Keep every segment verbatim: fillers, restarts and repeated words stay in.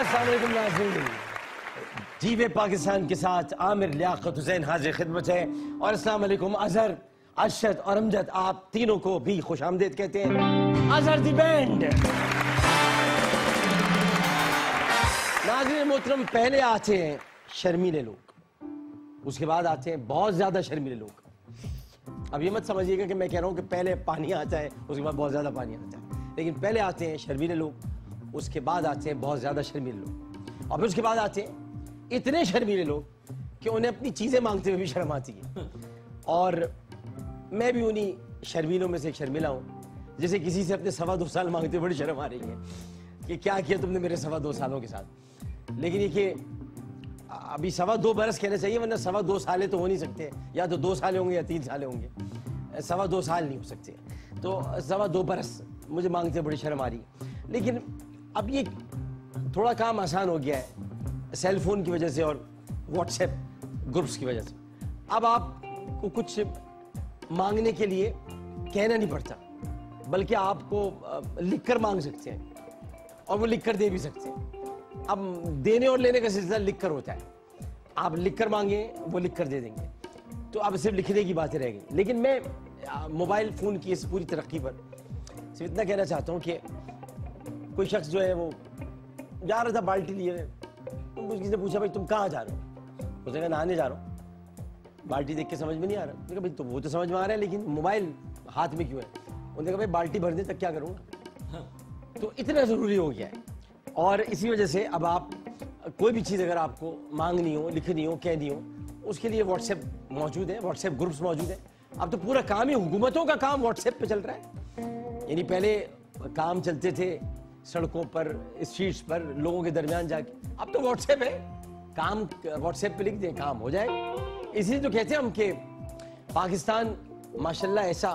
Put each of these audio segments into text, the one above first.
अस्सलाम वालेकुम नाज़रीन, जीवे पाकिस्तान के साथ आमिर लियाकत हुसैन हाजिर खिदमत है। और अस्सलाम वालेकुम अजहर, अशरत और अमजद, आप तीनों को भी खुश आमदीद कहते हैं। Azhar the band. नाज़रीन मोहतरम, पहले आते हैं शर्मीले लोग, उसके बाद आते हैं बहुत ज्यादा शर्मीले लोग। अब ये मत समझिएगा कि मैं कह रहा हूं कि पहले पानी आता है उसके बाद बहुत ज्यादा पानी आता है, लेकिन पहले आते हैं शर्मीले लोग, उसके बाद आते हैं बहुत ज्यादा शर्मीले लोग, और फिर उसके बाद आते हैं इतने शर्मीले लोग कि उन्हें अपनी चीजें मांगते हुए भी शर्म आती है। और मैं भी उन्हीं शर्मीलों में से एक शर्मीला हूं, जैसे किसी से अपने सवा दो साल मांगते हुए बड़ी शर्म आ रही है कि क्या किया तुमने मेरे सवा दो सालों के साथ। लेकिन ये कि अभी सवा दो बरस कहना चाहिए, वरना सवा दो साले तो हो नहीं सकते, या तो दो साल होंगे या तीन साल होंगे, सवा दो साल नहीं हो सकते। तो सवा दो बरस मुझे मांगते बड़ी शर्म आ रही है। लेकिन अब ये थोड़ा काम आसान हो गया है सेल फोन की वजह से और व्हाट्सएप ग्रुप्स की वजह से। अब आपको कुछ मांगने के लिए कहना नहीं पड़ता, बल्कि आपको लिख कर मांग सकते हैं और वो लिख कर दे भी सकते हैं। अब देने और लेने का सिलसिला लिख कर होता है, आप लिख कर मांगे वो लिख कर दे देंगे, तो अब सिर्फ लिखने की बातें रह गई। लेकिन मैं मोबाइल फ़ोन की इस पूरी तरक्की पर सिर्फ इतना कहना चाहता हूँ कि कोई शख्स जो है वो जा रहा था बाल्टी लिए, तो मुझे किसी ने पूछा भाई तुम कहाँ जा रहे हो, उसने कहा नहाने जा रहा हूँ। बाल्टी देख के समझ में नहीं आ रहा, मैंने कहा भाई तो वो तो समझ में आ रहा है लेकिन मोबाइल हाथ में क्यों है। उन्होंने कहा भाई बाल्टी भरने तक क्या करूँगा। तो इतना ज़रूरी हो गया है, और इसी वजह से अब आप कोई भी चीज़ अगर आपको मांगनी हो, लिखनी हो, कहनी हो, उसके लिए व्हाट्सएप मौजूद है, व्हाट्सएप ग्रुप्स मौजूद है। अब तो पूरा काम ही, हुकूमतों का काम व्हाट्सएप पे चल रहा है। यानी पहले काम चलते थे सड़कों पर, स्ट्रीट्स पर, लोगों के दरमियान जाके, अब तो व्हाट्सएप है, काम व्हाट्सएप पे लिख दें काम हो जाए। इसलिए तो कहते हैं हम कि पाकिस्तान माशाल्लाह ऐसा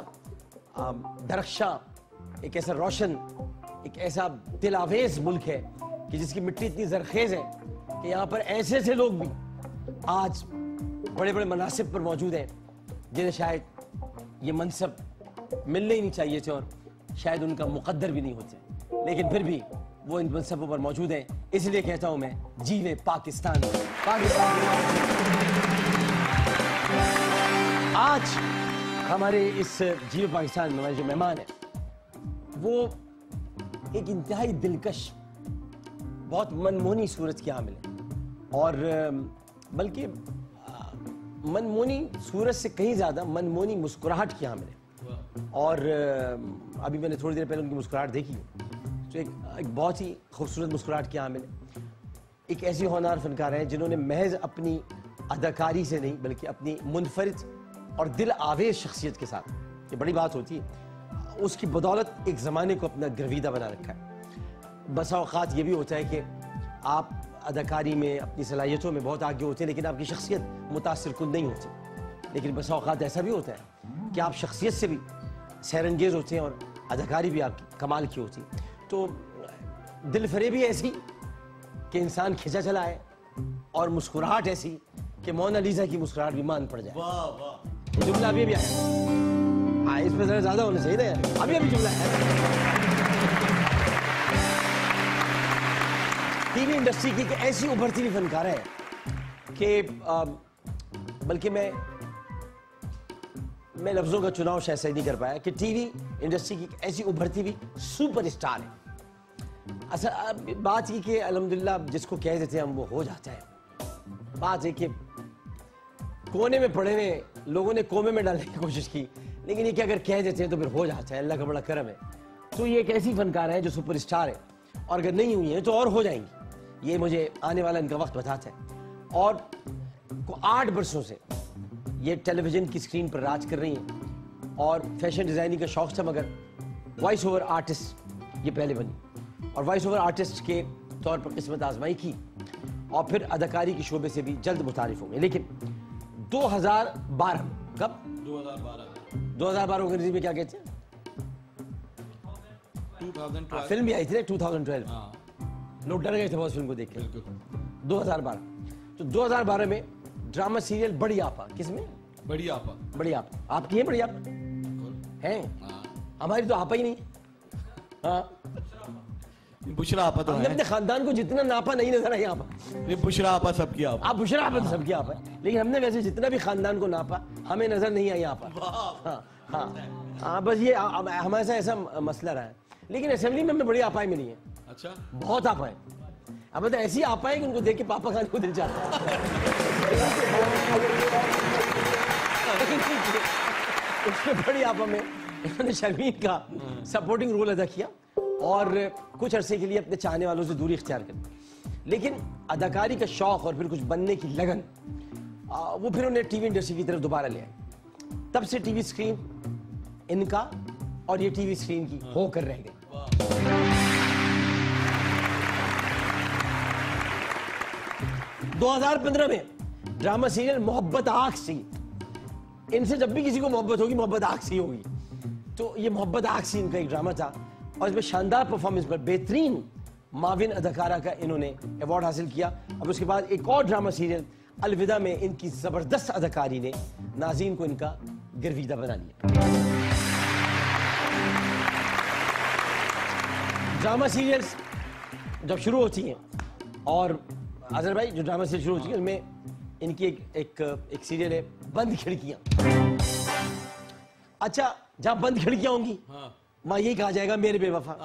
दरख्शा, एक ऐसा रोशन, एक ऐसा दिलावेज मुल्क है कि जिसकी मिट्टी इतनी जरखेज है कि यहाँ पर ऐसे ऐसे लोग भी आज बड़े बड़े मनासिब पर मौजूद हैं जिन्हें शायद ये मनसब मिलने ही नहीं चाहिए थे और शायद उनका मुकद्दर भी नहीं होते, लेकिन फिर भी वो इन मनसबों पर मौजूद हैं। इसलिए कहता हूँ मैं, जीवे पाकिस्तान। पाकिस्तान आज हमारे इस जीवे पाकिस्तान में हमारे जो मेहमान हैं वो एक इंतहाई दिलकश, बहुत मनमोहनी सूरत के हामिल है, और बल्कि मनमोहनी सूरत से कहीं ज़्यादा मनमोहनी मुस्कुराहट की हामिल है। और अभी मैंने थोड़ी देर पहले उनकी मुस्कुराहट देखी, तो एक, एक बहुत ही खूबसूरत मुस्कुराहट की हामिल है। एक ऐसी होनहार फनकार हैं जिन्होंने महज अपनी अदाकारी से नहीं बल्कि अपनी मुनफरिद और दिल आवेज शख्सियत के साथ, ये बड़ी बात होती है, उसकी बदौलत एक ज़माने को अपना गर्विदा बना रखा है। बसा औक़ात ये भी होता है कि आप अदाकारी में, अपनी सलाहियतों में बहुत आगे होते हैं, लेकिन आपकी शख्सियत मुतासिर कुन नहीं होती। लेकिन बसा औक़ात ऐसा भी होता है कि आप शख्सियत से भी सैरंगेज़ होते हैं और अदाकारी भी आपकी कमाल की होती है। तो दिल फरेबी ऐसी कि इंसान खिंचा चला है, और मुस्कुराहट ऐसी कि मोनालिसा की मुस्कुराहट भी मान पड़ जाए। वाह वाह, जुमला अभी भी आया, हाँ इसमें जरा ज्यादा होना चाहिए था, अभी अभी जुमला है। टीवी इंडस्ट्री की एक ऐसी उभरती हुई फनकार है कि बल्कि मैं मैं लफ्जों का चुनाव शायद सही नहीं कर पाया कि टीवी इंडस्ट्री की एक ऐसी उभरती हुई सुपर स्टार है। अच्छा बात ये कि अल्हम्दुलिल्लाह जिसको कह देते हैं हम वो हो जाता है। बात है कि कोने में पड़े हुए लोगों ने कोमे में डालने की कोशिश की, लेकिन ये कि अगर कह देते हैं तो फिर हो जाता है, अल्लाह का बड़ा करम है। तो ये एक ऐसी फनकार है जो सुपर स्टार है, और अगर नहीं हुई है तो और हो जाएंगी, ये मुझे आने वाला इनका वक्त बताता है। और आठ बरसों से ये टेलीविजन की स्क्रीन पर राज कर रही हैं, और फैशन डिज़ाइनिंग का शौक था, मगर वॉइस ओवर आर्टिस्ट ये पहले बनी, और वॉइस ओवर आर्टिस्ट के तौर पर किस्मत आजमाई की, और फिर अदाकारी के शोबे से भी जल्द मुतारिफ होंगे। लेकिन दो हज़ार बारह कब दो हज़ार बारह दो हज़ार बारह अंग्रेजी में क्या कहते हैं, फिल्म भी आई थी ना टू थाउजेंड ट्वेल्व, लोग डर गए थे बहुत फिल्म को देख के। दो हज़ार बारह, तो दो हज़ार बारह में ड्रामा सीरियल बड़ी आपा, किसमें बड़ी आपा, बड़ी आपा आपकी है, बड़ी आपा है, हमारी तो आपा ही नहीं। हाँ बुशरा आपा तो हमने अपने खानदान को जितना नापा नहीं नजर यहाँ पर। ये बुशरा आपा सबकी आप आप बुशरा आपा तो सबकी आप है, लेकिन हमने वैसे जितना भी खानदान को नापा हमें नजर नहीं आई यहाँ पर। हाँ हाँ हाँ, बस ये हमारे साथ ऐसा मसला रहा है। लेकिन असेंबली में हमें बड़ी आपाएं मिली हैं। अच्छा, बहुत आपाएं। अब मतलब ऐसी आपाएं कि उनको देख के पापा खाने को दिल चाहता है। उसमें बड़ी आपा में इन्होंने शर्मीन का सपोर्टिंग रोल अदा किया और कुछ अरसे के लिए अपने चाहने वालों से दूरी इख्तियार कर। लेकिन अदाकारी का शौक और फिर कुछ बनने की लगन, वो फिर उन्हें टीवी इंडस्ट्री की तरफ दोबारा ले आए। तब से टीवी स्क्रीन इनका और ये टीवी स्क्रीन की होकर रह गई। दो हज़ार पंद्रह में ड्रामा सीरियल मोहब्बत आग सी, इनसे जब भी किसी को मोहब्बत होगी मोहब्बत आग सी होगी, तो ये मोहब्बत आग सी इनका एक ड्रामा था और इसमें शानदार परफॉर्मेंस पर बेहतरीन माविन अदाकारा का इन्होंने अवार्ड हासिल किया। अब उसके बाद एक और ड्रामा सीरियल अलविदा में इनकी जबरदस्त अदाकारी ने नाज़रीन को इनका गर्विदा बना लिया। ड्रामा सीरियल्स जब शुरू होती हैं, और अजहर भाई जो ड्रामा सीरियल शुरू होती है उसमें इनकी एक एक, एक सीरियल है बंद खिड़कियां। अच्छा, जहां बंद खिड़कियां होंगी हाँ। वहां यही कहा जाएगा मेरे बेवफा,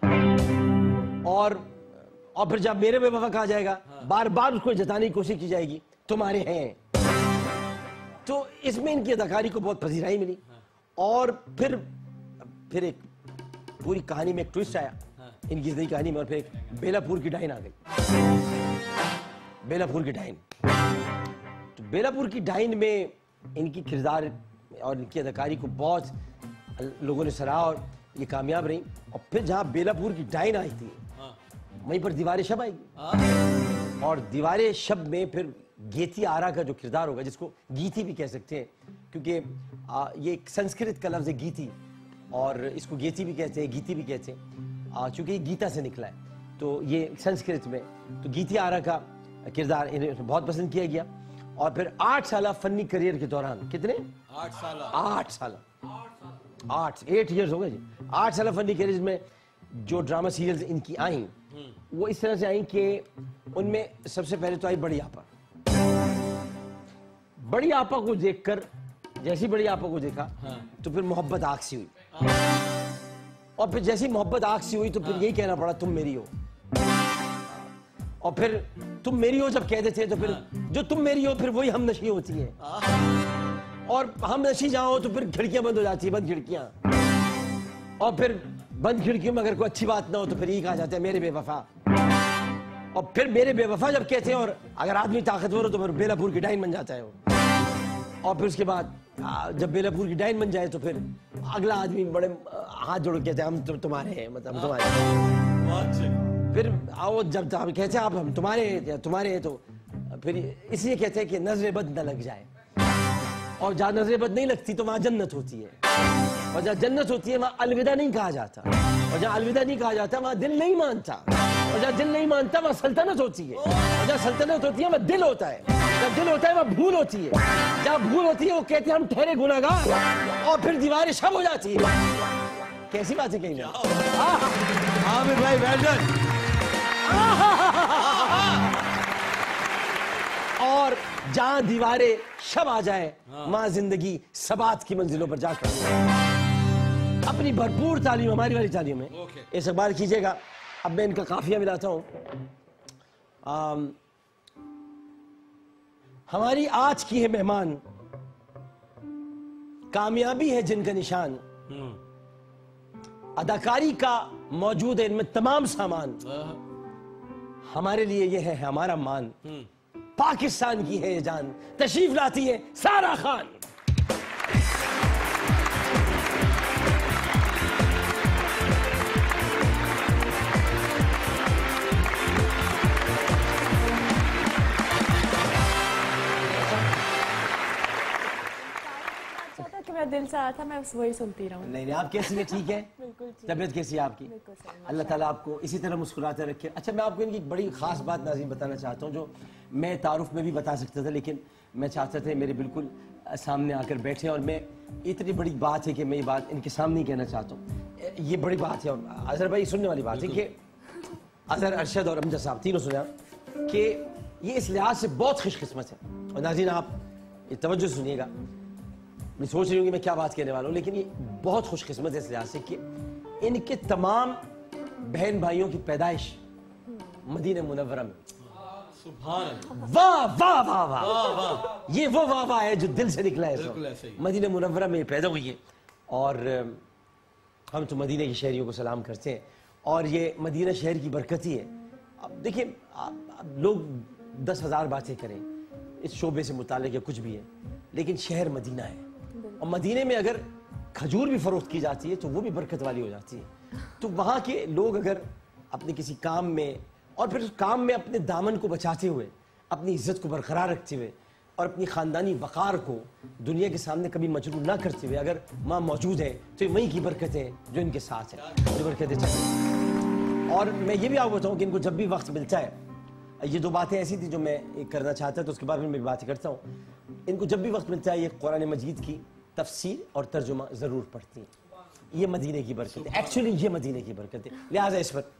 और और फिर जब मेरे बेवफा कहा जाएगा हाँ। बार बार उसको जताने की कोशिश की जाएगी तुम्हारे हैं। तो इसमें इनकी अदाकारी को बहुत पजीराई मिली हाँ। और फिर फिर एक पूरी कहानी में एक ट्विस्ट आया हाँ। इनकी जिंदगी कहानी में, और फिर एक बेलापुर की डाइन आ गई। बेलापुर की डाइन, तो बेलापुर की डाइन में इनकी किरदार और इनकी अदाकारी को बहुत लोगों ने सराहा और ये कामयाब रही। और फिर जहां बेलापुर की डाइन आई थी हाँ। वहीं पर दीवारे शब आएगी हाँ। और दीवारे शब में फिर गेती आरा का जो किरदार होगा, जिसको गीती भी कह सकते हैं क्योंकि आ, ये एक संस्कृत का लफ्ज़ है गीती, और इसको गेती भी कहते हैं गीती भी कहते हैं क्योंकि ये गीता से निकला है, तो ये संस्कृत में। तो गीती आरा का किरदार इन्हें बहुत पसंद किया गया। और फिर आठ साल फनी करियर के दौरान, कितने आठ साल आठ साल आठ एट इयर्स हो गए जी, आठ साल फनी करियर में जो ड्रामा सीरियल्स इनकी आई वो इस तरह से आई कि उनमें सबसे पहले तो आई बड़ी आपा। बड़ी आपा को देखकर, जैसी बड़ी आपा को देखा हाँ। तो फिर मोहब्बत आग सी हुई हाँ। और फिर जैसी मोहब्बत आग सी हुई तो फिर हाँ। यही कहना पड़ा तुम मेरी हो। और फिर तुम मेरी हो जब कहते थे तो फिर हाँ। जो तुम मेरी हो फिर वही हम नशी होती है हाँ। और हम नशी जहां हो तो फिर खिड़कियां बंद हो जाती है, बंद खिड़कियां। और फिर बंद खिड़कियों में अगर कोई अच्छी बात ना हो तो फिर यही कहा जाता है मेरे बेवफा। और फिर मेरे बेवफा जब कहते हैं, और अगर आदमी ताकतवर हो तो फिर बेलापुर की डाइन बन जाता है वो। और फिर उसके बाद जब बेलापुर की डाइन बन जाए तो फिर अगला आदमी बड़े हाथ जोड़ के कहते हैं हम तो तुम्हारे हैं, मतलब हम तुम्हारे। फिर आओ जब हम कहते हैं आप हम तुम्हारे तुम्हारे हैं, तो फिर इसलिए कहते हैं कि नजर बद न लग जाए। और जहाँ नजर बद नहीं लगती तो वहाँ जन्नत होती है, और जहाँ जन्नत होती है वहाँ अलविदा नहीं कहा जाता, और जहाँ अलविदा नहीं कहा जाता वहाँ दिल नहीं मानता, और जहाँ दिल नहीं मानता वहाँ सल्तनत होती है, और जहाँ सल्तनत होती है वहाँ दिल होता है, जब दिल होता है वहाँ भूल होती है, जहाँ भूल होती है वो कहते हैं हम ठहरे गुनाहगार, और फिर दीवारें शब हो जाती है। कैसी बात है कहीं ना आमिर भाई वेल्डन। और जहां दीवारें शब आ जाए वहां जिंदगी सबात की मंजिलों पर जाकर अपनी भरपूर तालीम, हमारी वाली तालीम में okay. इस बार कीजिएगा। अब मैं इनका काफिया मिलाता हूं। हमारी आज की है मेहमान, कामयाबी है जिनका निशान, अदाकारी का मौजूद है इनमें तमाम सामान, हमारे लिए ये है हमारा मान, पाकिस्तान की है ये जान, तशरीफ लाती है सारा खान। मेरा दिल से आया था, मैं वही सुनती रहूं। नहीं नहीं, आप कैसी है? ठीक है, बिल्कुल ठीक। तबीयत कैसी है आपकी? अल्लाह ताला आपको इसी तरह मुस्कुराते रखे। अच्छा, मैं आपको इनकी एक बड़ी खास बात नाज़रीन बताना चाहता हूँ, जो मैं तारुफ में भी बता सकता था, लेकिन मैं चाहता था मेरे बिल्कुल सामने आकर बैठे, और मैं इतनी बड़ी बात है कि मैं ये बात इनके सामने ही कहना चाहता हूँ। ये बड़ी बात है और अजहर भाई सुनने वाली बात है कि अजहर, अरशद और अमजद साहब तीनों सुना कि ये इस लिहाज से बहुत खुशकिस्मत है। और नाज़रीन आप ये तवज्जो सुनिएगा, मैं सोच रही हूँ कि मैं क्या बात कहने वाला हूँ, लेकिन ये बहुत खुशकिस्मत है इस लिहाज से कि इनके तमाम बहन भाइयों की पैदाइश मदीना मुनव्वरा में। सुभान वाह वाह वाह वाह, ये वो वाह वाह है जो दिल से निकला है। बिल्कुल ऐसे ही। मदीना मुनव्वरा में पैदा हुई है और हम तो मदीने की शहरियों को सलाम करते हैं और ये मदीना शहर की बरकत ही है। अब देखिए लोग दस हजार बातें करें इस शोबे से मुताल्लिक या कुछ भी है, लेकिन शहर मदीना है और मदीने में अगर खजूर भी फरोख्त की जाती है तो वो भी बरकत वाली हो जाती है। तो वहाँ के लोग अगर अपने किसी काम में और फिर उस काम में अपने दामन को बचाते हुए, अपनी इज्जत को बरकरार रखते हुए और अपनी ख़ानदानी वक़ार को दुनिया के सामने कभी मजरूह ना करते हुए अगर माँ मौजूद है तो ये वहीं की बरकत है जो इनके साथ है, जो बरकतें चल रही हैं। और मैं ये भी आपको बताऊँ कि इनको जब भी वक्त मिलता है, ये दो बातें ऐसी थी जो मैं एक करना चाहता तो उसके बाद में मैं बातें करता हूँ। इनको जब भी वक्त मिलता है ये कुरान मजीद की तफसीर और तर्जुमा ज़रूर पढ़ती हैं। ये मदीने की बरकत है, एक्चुअली ये मदीने की बरकत है, लिहाजा इस पर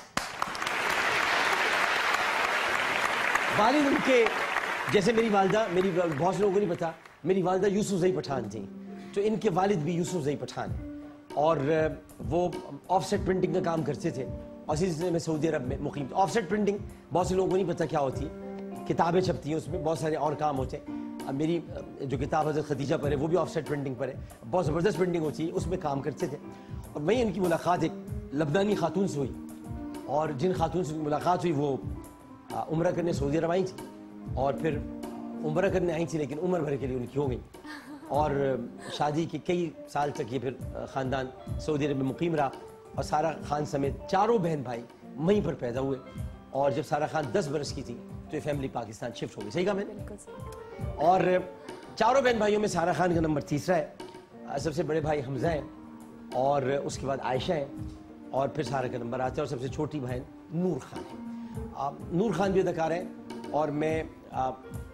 वालिद उनके जैसे मेरी वालदा, मेरी बहुत से लोगों को नहीं पता, मेरी वालदा यूसुफ ज़ई पठान थी, तो इनके वालिद भी यूसुफ ज़ई पठान हैं और वो ऑफसेट प्रिंटिंग का काम करते थे और इसी सिलसिले में सऊदी अरब में मुकीम थे। ऑफसेट प्रिंटिंग बहुत से लोगों को नहीं पता क्या होती है, किताबें छपती हैं, उसमें बहुत सारे और काम होते हैं। अब मेरी जो किताब हज़रत खदीजा पर है वो भी ऑफसेट प्रिंटिंग पर है, बहुत ज़बरदस्त प्रिंटिंग होती है, उसमें काम करते थे। और वहीं उनकी मुलाकात एक लबनानी खातून से हुई और जिन खातून से मुलाकात हुई वो उम्रा करने सऊदी अरब आई थी और फिर उम्रा करने आई थी लेकिन उम्र भर के लिए उनकी हो गई और शादी के कई साल तक ये फिर ख़ानदान सऊदी अरब में मुकीम रहा और सारा खान समेत चारों बहन भाई वहीं पर पैदा हुए। और जब सारा खान दस बरस की थी तो ये फैमिली पाकिस्तान शिफ्ट हो गई। सही कहा मैंने? और चारों बहन भाइयों में सारा खान का नंबर तीसरा है, सबसे बड़े भाई हमजा हैं और उसके बाद आयशा है और फिर सारा का नंबर आता है और सबसे छोटी बहन नूर खान है। नूर खान भी अदाकार हैं और मैं आ,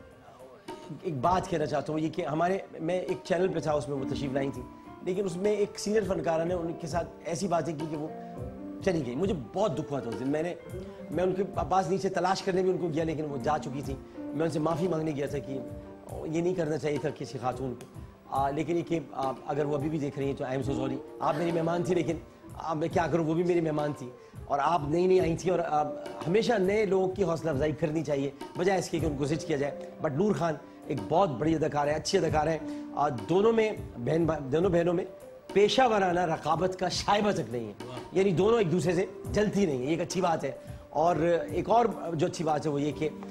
एक बात कहना चाहता हूँ ये कि हमारे मैं एक चैनल पे था उसमें वो तशरीफ लाई थी, लेकिन उसमें एक सीनियर फनकारा ने उनके साथ ऐसी बातें की कि वो चली गई। मुझे बहुत दुख हुआ था उस दिन। मैंने मैं उनके पास नीचे तलाश करने भी उनको गया लेकिन वो जा चुकी थी। मैं उनसे माफ़ी मांगने गया था कि ये नहीं करना चाहिए था किसी खातून को, लेकिन ये कि आ, अगर वो अभी भी देख रही हैं तो आई एम सो सॉरी। आप मेरी मेहमान थी लेकिन अब मैं क्या करूँ, वो भी मेरी मेहमान थी और आप नई नई आई थी और आ, हमेशा नए लोगों की हौसला अफजाई करनी चाहिए बजाय इसके कि उनको जिज किया जाए। बट नूर खान एक बहुत बड़ी अदाकार है, अच्छी अदाकार है। आ, दोनों में बहन दोनों बहनों में पेशा वराना रकाबत का शायबा तक नहीं है, यानी दोनों एक दूसरे से जलती नहीं है, ये एक अच्छी बात है। और एक और जो अच्छी बात है वो ये कि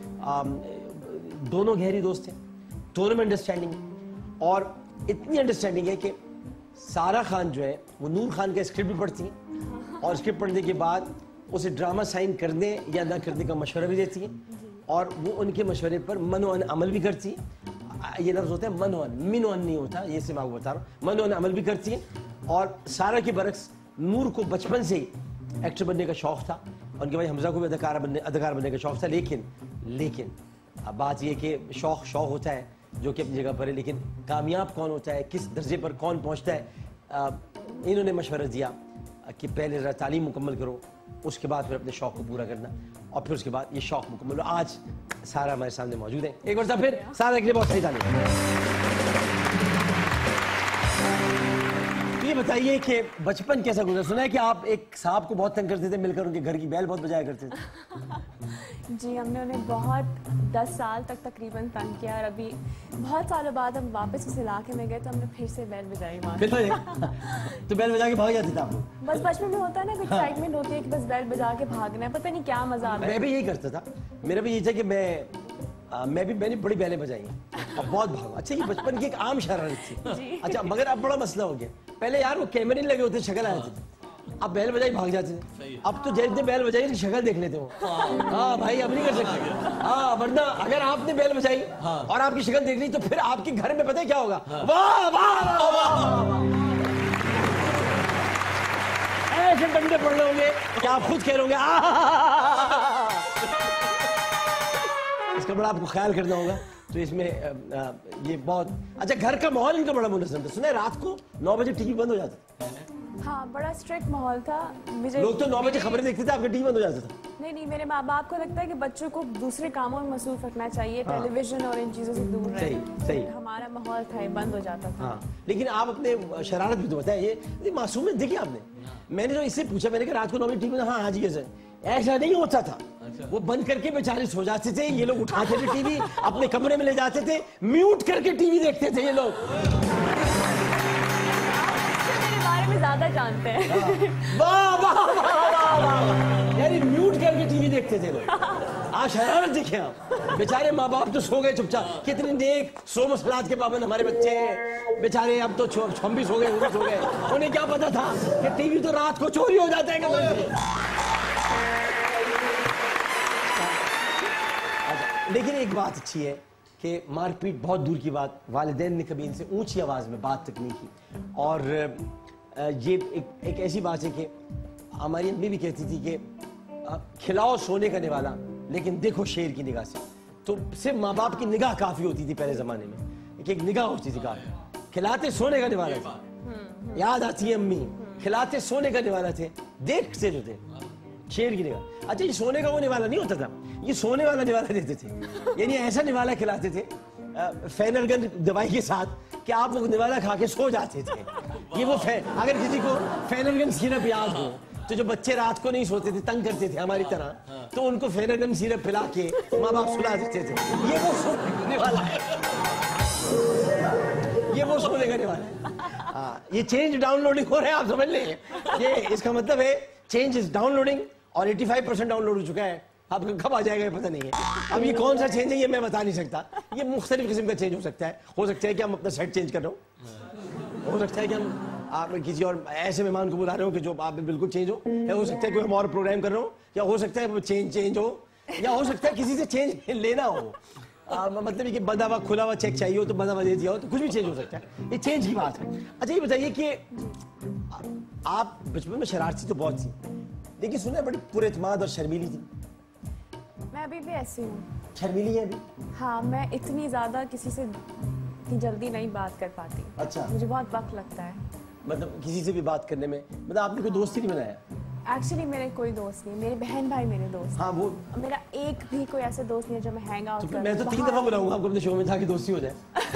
दोनों गहरी दोस्त हैं, दोनों में अंडरस्टैंडिंग है और इतनी अंडरस्टैंडिंग है कि सारा खान जो है वो नूर खान का स्क्रिप्ट भी पढ़ती हैं और स्क्रिप्ट पढ़ने के बाद उसे ड्रामा साइन करने या ना करने का मशवरा भी देती हैं और वो उनके मशवरे पर मनोअन अमल भी करती है। ये लफ्ज़ होता है मनोअन, मिनोअन नहीं होता, ये से मैं आपको बता रहा हूँ। मनोअन अमल भी करती है और सारा के बरक्स नूर को बचपन से ही एक्टर बनने का शौक़ था, उनके भाई हमजा को भी अदाकार बनने अदाकार बनने का शौक़ था। लेकिन लेकिन अब बात यह कि शौक़ शौक़ होता है जो कि अपनी जगह पर है, लेकिन कामयाब कौन होता है, किस दर्जे पर कौन पहुँचता है, आ, इन्होंने मशवरा दिया कि पहले ज़रा तालीम मुकम्मल करो, उसके बाद फिर अपने शौक़ को पूरा करना और फिर उसके बाद ये शौक़ मुकम्मल। आज सारा हमारे सामने मौजूद है, एक बार फिर सारा के लिए बहुत सही तालीम। ये बताइए कि बचपन कैसा गुजरा? सुना है कि आप एक साहब को बहुत तंग करते थे, मिलकर उनके घर की बैल बहुत बजाया करते थे। जी, हमने उन्हें बहुत दस साल तक तकरीबन तंग किया और अभी बहुत सालों बाद हम वापस उस इलाके में गए तो हमने फिर से बैल बजाई वहाँ। फिर तो बैल बजा के भाग जाते थे आप लोग? बस बचपन में होता है ना, कुछ एक्साइटमेंट होती है कि बस बैल बजा के भागना है, पता नहीं क्या मजा आता है। मैं भी यही करता था, मेरा भी यही था कि मैं आ, मैं भी मैंने बड़ी बैलें बजाई और बहुत भागा। अच्छा, ये बचपन की एक आम शरारत थी। अच्छा, मगर अब बड़ा मसला हो गया। पहले यार वो कैमरे नहीं लगे होते, शक्ल आ जाती थी, अब बैल बजाई भाग जाते थे। अब तो जैसे बैल बजाई शक्ल देख लेते हो। हाँ भाई, अब नहीं कर सकते। हाँ, वरना अगर आपने बैल बजाई और आपकी शक्ल देख ली तो फिर आपके घर में पता है क्या होगा? वाह वाह वाह, ऐसे डंडे पड़ रहे होंगे कि आप खुद कह रहे होंगे। इसका बड़ा आपको ख्याल करना होगा। तो इसमें आ, आ, ये बहुत अच्छा, घर का माहौल इनका बड़ा मुनज़्ज़म था। सुना है रात को नौ बजे टीवी बंद हो जाता, हाँ, बड़ा स्ट्रिक्ट माहौल था। मुझे लोग तो नौ बजे खबरें देखते थे, आपका टीवी बंद हो जाता था। नहीं नहीं, मेरे माँ बाप को लगता है कि बच्चों को दूसरे कामों में मसरूफ रखना चाहिए, हाँ। टेलीविजन और इन चीज़ों से दूर रहे। सही सही। हमारा माहौल था, ये बंद हो जाता था। हाँ, लेकिन आप अपने शरारत भी तो बताए, ये, ये मासूमियत देखी आपने। मैंने जो इससे पूछा, मैंने कहा रात को नौ बजे टीवी, हाँ हाँ जी सर, ऐसा नहीं होता था। वो बंद करके बेचारे सो जाते थे, ये लोग उठाते थे टीवी, अपने कमरे में ले जाते थे, म्यूट करके टीवी देखते थे ये लोग। मेरे बारे में ज्यादा जानते हैं। वाह वाह वाह वाह, यानी म्यूट करके टीवी देखते थे लोग। आज शरारत देखे आप, बेचारे माँ बाप तो सो गए चुपचाप, कितने नेक सोम सलाद के पाबंद हमारे बच्चे हैं बेचारे, अब तो हम भी सो गए, वो भी सो गए। उन्हें क्या पता था कि टीवी तो रात को चोरी हो जाता है कमरे। लेकिन एक बात अच्छी है कि मारपीट बहुत दूर की बात, वालिदैन ने कभी इनसे ऊंची आवाज में बात तक नहीं की। और ये एक, एक ऐसी बात है कि हमारी अम्मी भी कहती थी कि खिलाओ सोने का निवाला, लेकिन देखो शेर की निगाह से। तो सिर्फ माँ बाप की निगाह काफी होती थी पहले जमाने में, एक, एक निगाह होती थी काफी। खिलाते सोने का निवाला थे, याद आती है अम्मी, खिलाते सोने का निवाला थे, देखते जो थे शेर की निगाह। अच्छा, ये सोने का वो निवाला नहीं होता था, ये सोने वाला निवाला देते थे, यानी ऐसा निवाला खिलाते थे फेनरगन दवाई के साथ कि आप वो निवाला खा के सो जाते थे। ये वो अगर किसी को फेनरगन सिरप याद हो तो जो बच्चे रात को नहीं सोते थे, तंग करते थे हमारी तरह, तो उनको फेनरगन सिरप पिला के माँ बाप सुला देते थे। ये वो सोने वाला है, ये वो सोने का निवाला है। हाँ, ये चेंज डाउनलोडिंग हो रहा है, आप समझ लें। ये इसका मतलब है चेंज इज डाउनलोडिंग, और पचासी परसेंट डाउनलोड हो चुका है। अब कब आ जाएगा ये पता नहीं है। अब ये कौन सा चेंज है ये मैं बता नहीं सकता। ये मुख्तलिफ किस्म का चेंज हो सकता है। हो सकता है कि हम अपना सेट चेंज कर रहे हो, हो सकता है कि हम आप किसी और ऐसे मेहमान को बुला रहे हो कि जो आप बिल्कुल चेंज हो, या हो सकता है कोई हम और प्रोग्राम कर रहे हो, या हो सकता है चेंज चेंज हो, या हो सकता है किसी से चेंज लेना हो। आ, मतलब कि बंधा हुआ खुला हुआ चेक चाहिए हो तो बंधा हुआ दे दिया हो, तो कुछ भी चेंज हो सकता है। ये चेंज की बात है। अच्छा, ये बताइए कि आप बचपन में शरारती तो बहुत थी, लेकिन सुना बड़ी पुरएतमाद और शर्मीली थी। मैं अभी भी ऐसी हूँ। शर्मीली है अभी? हाँ, मैं इतनी ज्यादा किसी से इतनी जल्दी नहीं बात कर पाती। अच्छा, मुझे बहुत वक्त लगता है। मतलब किसी से भी बात करने में, मतलब आपने कोई दोस्त ही नहीं बनाया? एक्चुअली मेरे कोई दोस्त नहीं, मेरे बहन भाई मेरे दोस्त। हाँ, वो मेरा एक भी कोई ऐसा दोस्त नहीं है जो मैं हैंग आउट तो मैं तो तीन दफा बुलाऊंगा आपको अपने शो में ताकि दोस्ती हो जाए।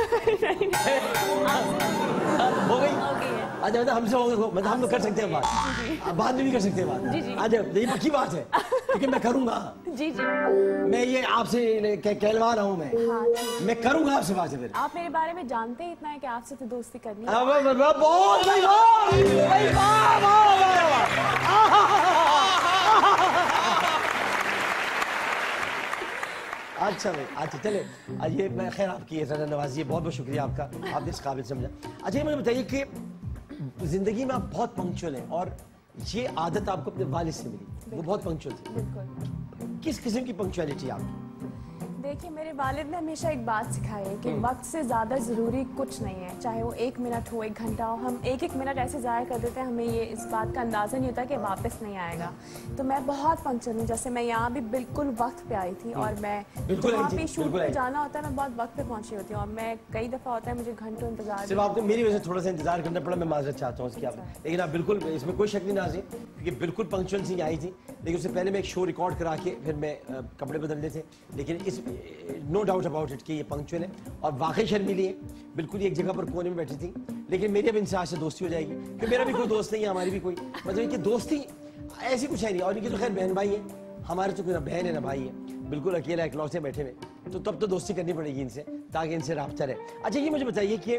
हो गई? अच्छा, मतलब हमसे होगा, मतलब हम लोग कर सकते हैं बात, बाद में भी कर सकते हैं बात। आज ये पक्की बात है, क्योंकि मैं करूंगा। जी जी, मैं ये आपसे कहलवा रहा हूँ, मैं हाँ, मैं करूंगा आपसे बात। फिर आप मेरे बारे में जानते ही इतना है कि आपसे तो दोस्ती करनी है। अच्छा भाई, अच्छा चले, ये मैं खैर आपकी ज़रा नवाजी, बहुत बहुत शुक्रिया आपका, आपने इस काबिल समझा। अच्छा, ये मुझे बताइए कि जिंदगी में आप बहुत पंक्चुअल हैं, और ये आदत आपको अपने वालिद से मिली, वो बहुत पंक्चुअल थे। बिल्कुल। किस किस्म की पंक्चुअलिटी आपकी? देखिए, मेरे वालिद ने हमेशा एक बात सिखाई है कि वक्त से ज़्यादा ज़रूरी कुछ नहीं है, चाहे वो एक मिनट हो, एक घंटा हो। हम एक एक मिनट ऐसे ज़ाया कर देते हैं, हमें ये इस बात का अंदाज़ा नहीं होता कि वापस नहीं आएगा। तो मैं बहुत पंक्चुअल हूँ, जैसे मैं यहाँ भी बिल्कुल वक्त पे आई थी, और मैं वहाँ पे शूट पे जाना होता है, मैं बहुत वक्त पे पहुँची होती हूँ, और मैं कई दफ़ा होता है मुझे घंटों इंतजार। सिर्फ आपको मेरी वजह से थोड़ा सा इंतजार करना पड़ा, मैं माजरत चाहता हूँ उसकी आप, लेकिन आप बिल्कुल, इसमें कोई शक नहीं नाज़ी, क्योंकि बिल्कुल पंक्चुअल सी आई थी। लेकिन उससे पहले मैं एक शो रिकॉर्ड करा के फिर मैं कपड़े बदलने थे, लेकिन इस नो डाउट अबाउट इट कि ये पंक्चुअल है और वाकई शर्मीली है। बिल्कुल ही एक जगह पर कोने में बैठी थी, लेकिन मेरी अब इनसे आज से दोस्ती हो जाएगी, कि मेरा भी कोई दोस्त नहीं है, हमारी भी कोई, मतलब कि दोस्ती ऐसी कुछ है नहीं। और इनकी तो खैर बहन भाई है, हमारे तो कोई ना बहन है ना भाई है, बिल्कुल अकेला इकलौते बैठे हुए, तो तब तो दोस्ती करनी पड़ेगी इनसे, ताकि इनसे राब्ता रहे। अच्छा, ये मुझे बताइए कि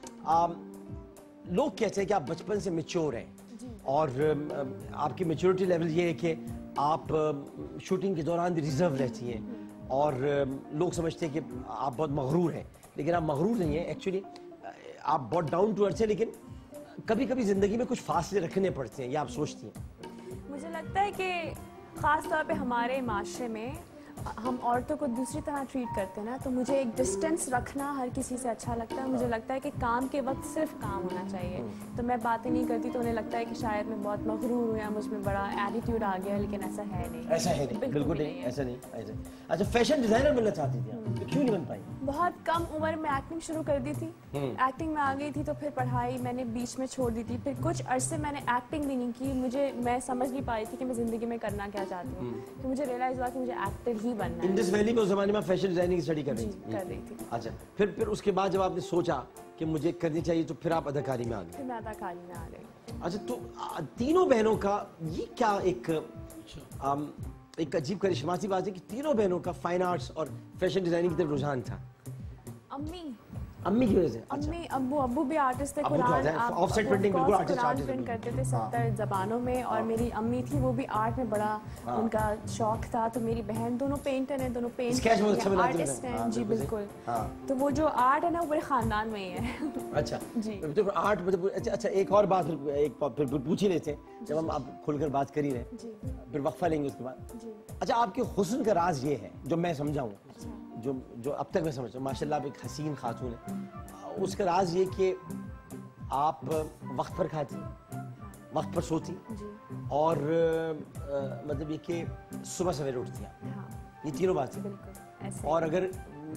लोग कहते हैं कि आप बचपन से मेच्योर हैं, और आपकी मेच्योरिटी लेवल ये है कि आप शूटिंग के दौरान भी रिजर्व रहती हैं, और लोग समझते हैं कि आप बहुत मगरूर हैं, लेकिन आप मगरूर नहीं हैं। एक्चुअली आप बहुत डाउन टू अर्थ हैं, लेकिन कभी कभी ज़िंदगी में कुछ फासले रखने पड़ते हैं, ये आप सोचती हैं? मुझे लगता है कि ख़ास तौर पे हमारे माशरे में हम औरतों को दूसरी तरह ट्रीट करते हैं ना, तो मुझे एक डिस्टेंस रखना हर किसी से अच्छा लगता है। मुझे लगता है कि काम के वक्त सिर्फ काम होना चाहिए, तो मैं बातें नहीं करती तो उन्हें लगता है कि शायद मैं बहुत मगरूर हूँ या मुझ में बड़ा एटीट्यूड आ गया, लेकिन ऐसा है नहीं। ऐसा है नहीं, बिल्कुल नहीं, ऐसा नहीं, ऐसा। अच्छा, फैशन डिजाइनर बनना चाहती थी आप, तो क्यों नहीं बन पाई? बहुत कम उम्र में एक्टिंग शुरू कर दी थी, एक्टिंग में आ गई थी, तो फिर पढ़ाई मैंने बीच में छोड़ दी थी। फिर कुछ अरसे मैंने एक्टिंग भी नहीं की, मुझे मैं समझ नहीं पाई थी कि मैं जिंदगी में करना क्या चाहती हूँ। तो मुझे रियलाइज हुआ कि मुझे एक्टर ही बनना है। इंडस वैली में उस जमाने में फैशन डिजाइनिंग स्टडी कर रही थी? कर रही थी। अच्छा, फिर फिर उसके बाद जब आपने सोचा कि मुझे करनी चाहिए, तो फिर आप अदाकारी में आ गए? फिर मैं अदाकारी में आ गई। अच्छा, तो आ, तीनों बहनों का ये क्या एक आम, एक अजीब करिश्मा सी बात है कि तीनों बहनों का फाइन आर्ट्स और फैशन डिजाइनिंग की तरफ रुझान था। अम्मी अम्मी की वजह से? अम्मी अब्बू अब्बू भी आर्टिस्ट थे। अब्बू तो कुरान आर्टिस्ट, ऑफसेट प्रिंटिंग, बिल्कुल आर्टिस्ट, कुरान आर्टिस्ट प्रिंट करते थे सत्तर जबानों में, और मेरी अम्मी थी वो भी आर्ट में बड़ा उनका शौक था। तो मेरी बहन दोनों पेंटर हैं, दोनों पेंट स्केच बहुत अच्छा बनाती आर्टिस्ट हैं। हैं। हाँ, जी बिल्कुल। बिल्कुल। हाँ। तो वो जो आर्ट है ना वो पूरे खानदान में ही है। अच्छा जी। तो आर्ट मतलब अच्छा अच्छा एक और बात फिर एक फिर फिर पूछ ही लेते हैं, जब हम आप खुलकर बात कर ही रहे, जी फिर वक्फा लेंगे उसके बाद। जी। अच्छा, आपके हुस्न का राज ये है जो मैं समझाऊँ, जो जो अब तक मैं समझता हूँ, माशाल्लाह आप एक हसीन खातून है, उसका राज ये कि आप वक्त पर खाती, वक्त पर सोती, और आ, मतलब ये कि सुबह सवेरे उठती हैं। हाँ, ये तीनों बातें। बिल्कुल ऐसे। और अगर